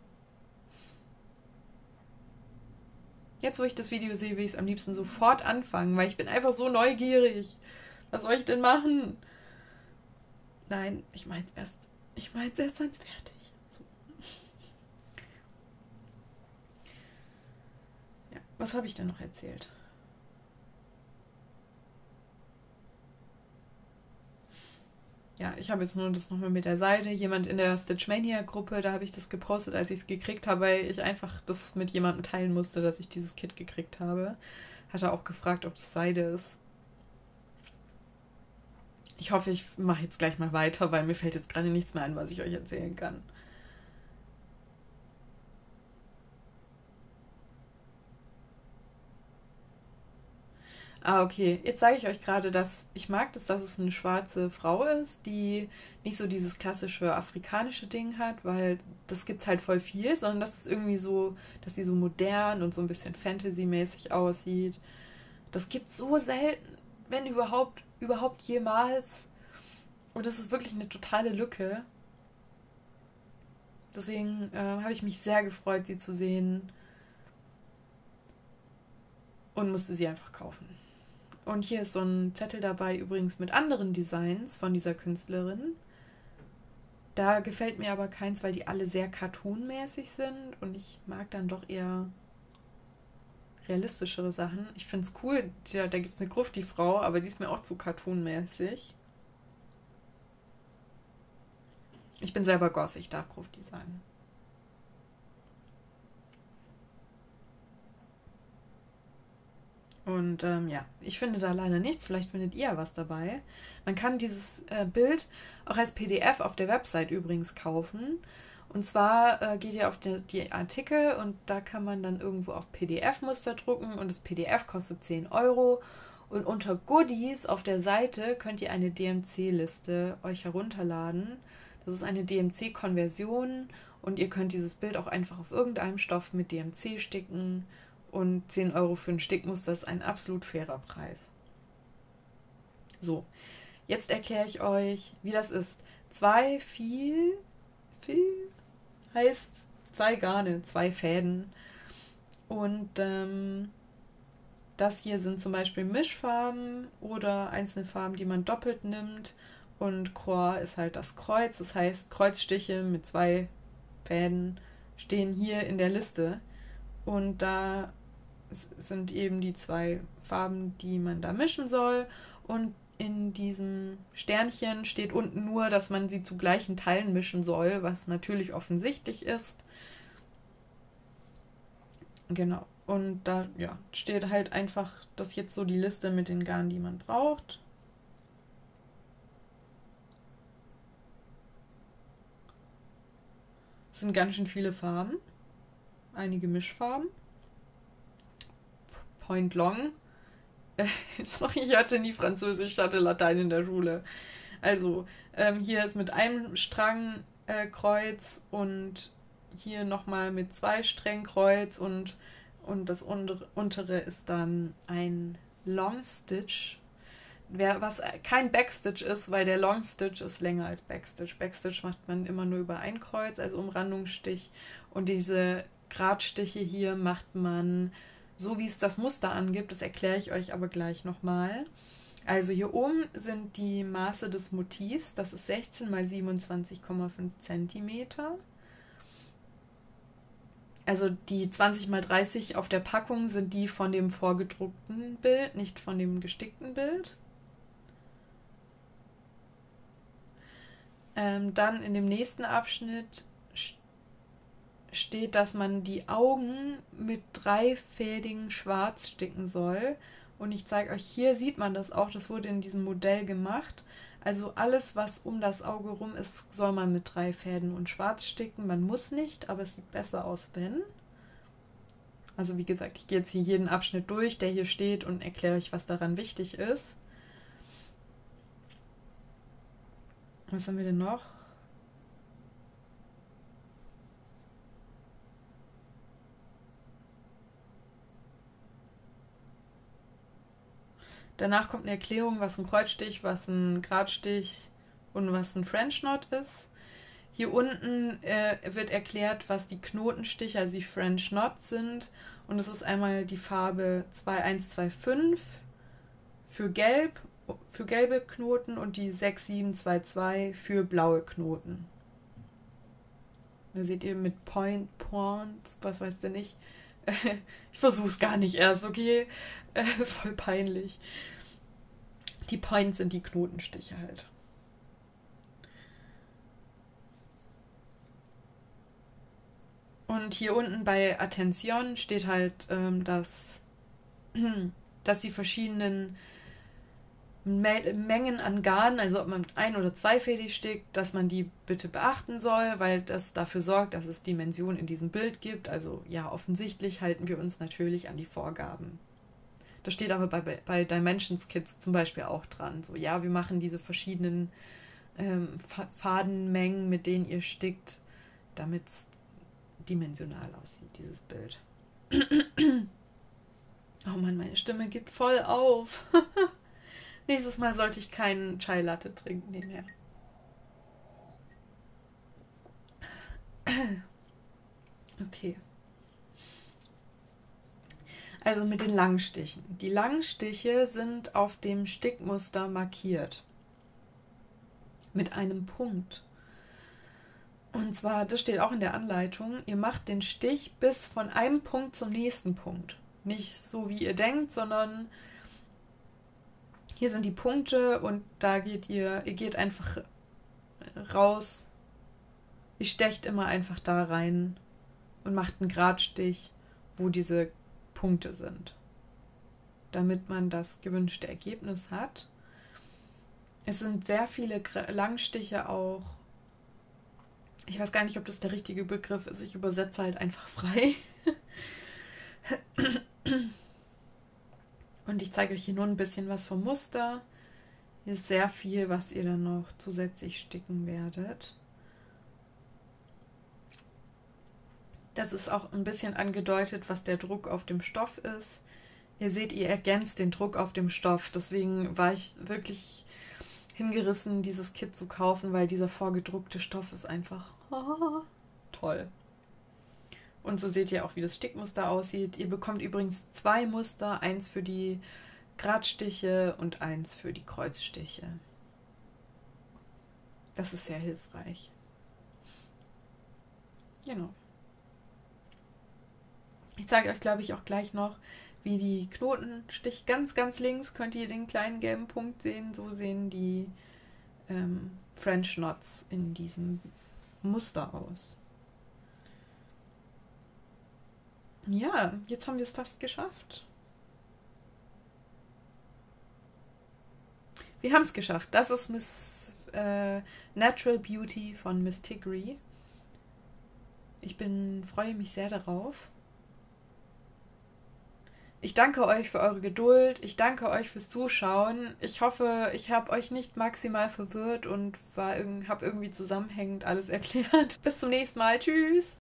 Jetzt, wo ich das Video sehe, will ich es am liebsten sofort anfangen, weil ich bin einfach so neugierig. Was soll ich denn machen? Nein, ich meine es erst ans fertig. So. Ja, was habe ich denn noch erzählt? Ja, ich habe jetzt nur das nochmal mit der Seite. Jemand in der Stitchmania-Gruppe, da habe ich das gepostet, als ich es gekriegt habe, weil ich einfach das mit jemandem teilen musste, dass ich dieses Kit gekriegt habe. Hat er auch gefragt, ob das Seide ist. Ich hoffe, ich mache jetzt gleich mal weiter, weil mir fällt jetzt gerade nichts mehr ein, was ich euch erzählen kann. Ah, okay. Jetzt sage ich euch gerade, dass ich mag das, dass es eine schwarze Frau ist, die nicht so dieses klassische afrikanische Ding hat, weil das gibt's halt voll viel, sondern dass es irgendwie so, dass sie so modern und so ein bisschen Fantasy-mäßig aussieht. Das gibt's so selten, wenn überhaupt jemals. Und das ist wirklich eine totale Lücke. Deswegen habe ich mich sehr gefreut, sie zu sehen und musste sie einfach kaufen. Und hier ist so ein Zettel dabei, übrigens mit anderen Designs von dieser Künstlerin. Da gefällt mir aber keins, weil die alle sehr cartoonmäßig sind und ich mag dann doch eher realistischere Sachen. Ich finde es cool, ja, da gibt es eine Grufti-Frau, aber die ist mir auch zu cartoonmäßig. Ich bin selber Goth, ich darf Grufti sagen. Und ja, ich finde da leider nichts. Vielleicht findet ihr ja was dabei. Man kann dieses Bild auch als PDF auf der Website übrigens kaufen. Und zwar geht ihr auf die Artikel und da kann man dann irgendwo auch PDF-Muster drucken und das PDF kostet 10 €. Und unter Goodies auf der Seite könnt ihr eine DMC-Liste euch herunterladen. Das ist eine DMC-Konversion und ihr könnt dieses Bild auch einfach auf irgendeinem Stoff mit DMC sticken. Und 10 € für ein Stickmuster ist ein absolut fairer Preis. So, jetzt erkläre ich euch, wie das ist. Viel heißt 2 Garne, 2 Fäden. Und das hier sind zum Beispiel Mischfarben oder einzelne Farben, die man doppelt nimmt. Und Croix ist halt das Kreuz. Das heißt, Kreuzstiche mit 2 Fäden stehen hier in der Liste. Und da sind eben die 2 Farben, die man da mischen soll. Und in diesem Sternchen steht unten nur, dass man sie zu gleichen Teilen mischen soll, was natürlich offensichtlich ist. Genau. Und da ja, steht halt einfach, das jetzt so die Liste mit den Garnen, die man braucht. Es sind ganz schön viele Farben. Einige Mischfarben. Point Long. Sorry, ich hatte nie Französisch, ich hatte Latein in der Schule. Also, hier ist mit einem Strang Kreuz und hier nochmal mit 2 Strängen Kreuz und das untere ist dann ein Long Stitch. Was kein Backstitch ist, weil der Long Stitch ist länger als Backstitch. Backstitch macht man immer nur über ein Kreuz, also Umrandungsstich. Und diese Gradstiche hier macht man so, wie es das Muster angibt. Das erkläre ich euch aber gleich nochmal. Also hier oben sind die Maße des Motivs. Das ist 16 x 27,5 cm. Also die 20×30 auf der Packung sind die von dem vorgedruckten Bild, nicht von dem gestickten Bild. Dann in dem nächsten Abschnitt steht, dass man die Augen mit 3-fädigen Schwarz sticken soll. Und ich zeige euch, hier sieht man das auch, das wurde in diesem Modell gemacht. Also alles, was um das Auge rum ist, soll man mit 3 Fäden und Schwarz sticken. Man muss nicht, aber es sieht besser aus, wenn. Also wie gesagt, ich gehe jetzt hier jeden Abschnitt durch, der hier steht, und erkläre euch, was daran wichtig ist. Was haben wir denn noch? Danach kommt eine Erklärung, was ein Kreuzstich, was ein Gradstich und was ein French Knot ist. Hier unten wird erklärt, was die Knotenstiche, also die French Knots sind. Und es ist einmal die Farbe 2125 für gelb, für gelbe Knoten und die 6722 für blaue Knoten. Da seht ihr mit Points, was weiß der nicht. Ich versuche es gar nicht erst, okay? Ist voll peinlich. Die Points sind die Knotenstiche halt. Und hier unten bei Attention steht halt, dass die verschiedenen Mengen an Garn, also ob man 1- oder 2-fädig stickt, dass man die bitte beachten soll, weil das dafür sorgt, dass es Dimensionen in diesem Bild gibt. Also ja, offensichtlich halten wir uns natürlich an die Vorgaben. Das steht aber bei Dimensions Kits zum Beispiel auch dran. So, ja, wir machen diese verschiedenen Fadenmengen, mit denen ihr stickt, damit es dimensional aussieht, dieses Bild. Oh Mann, meine Stimme geht voll auf. Nächstes Mal sollte ich keinen Chai Latte trinken, nebenher. Okay. Also mit den Langstichen. Die Langstiche sind auf dem Stickmuster markiert. Mit einem Punkt. Und zwar, das steht auch in der Anleitung, ihr macht den Stich bis von einem Punkt zum nächsten Punkt. Nicht so, wie ihr denkt, sondern hier sind die Punkte und da geht ihr geht einfach raus. Ihr stecht immer einfach da rein und macht einen Gradstich, wo diese Punkte sind, damit man das gewünschte Ergebnis hat. Es sind sehr viele Langstiche auch. Ich weiß gar nicht, ob das der richtige Begriff ist. Ich übersetze halt einfach frei. Und ich zeige euch hier nur ein bisschen was vom Muster. Hier ist sehr viel, was ihr dann noch zusätzlich sticken werdet. Das ist auch ein bisschen angedeutet, was der Druck auf dem Stoff ist. Ihr seht, ihr ergänzt den Druck auf dem Stoff. Deswegen war ich wirklich hingerissen, dieses Kit zu kaufen, weil dieser vorgedruckte Stoff ist einfach toll. Und so seht ihr auch, wie das Stickmuster aussieht. Ihr bekommt übrigens 2 Muster, eins für die Gradstiche und eins für die Kreuzstiche. Das ist sehr hilfreich. Genau. Ich zeige euch, glaube ich, auch gleich noch, wie die Knotenstich, ganz, ganz links könnt ihr den kleinen gelben Punkt sehen. So sehen die French Knots in diesem Muster aus. Ja, jetzt haben wir es fast geschafft. Wir haben es geschafft. Das ist Miss Natural Beauty von Miss Tigri. Ich freue mich sehr darauf. Ich danke euch für eure Geduld. Ich danke euch fürs Zuschauen. Ich hoffe, ich habe euch nicht maximal verwirrt und habe irgendwie zusammenhängend alles erklärt. Bis zum nächsten Mal. Tschüss!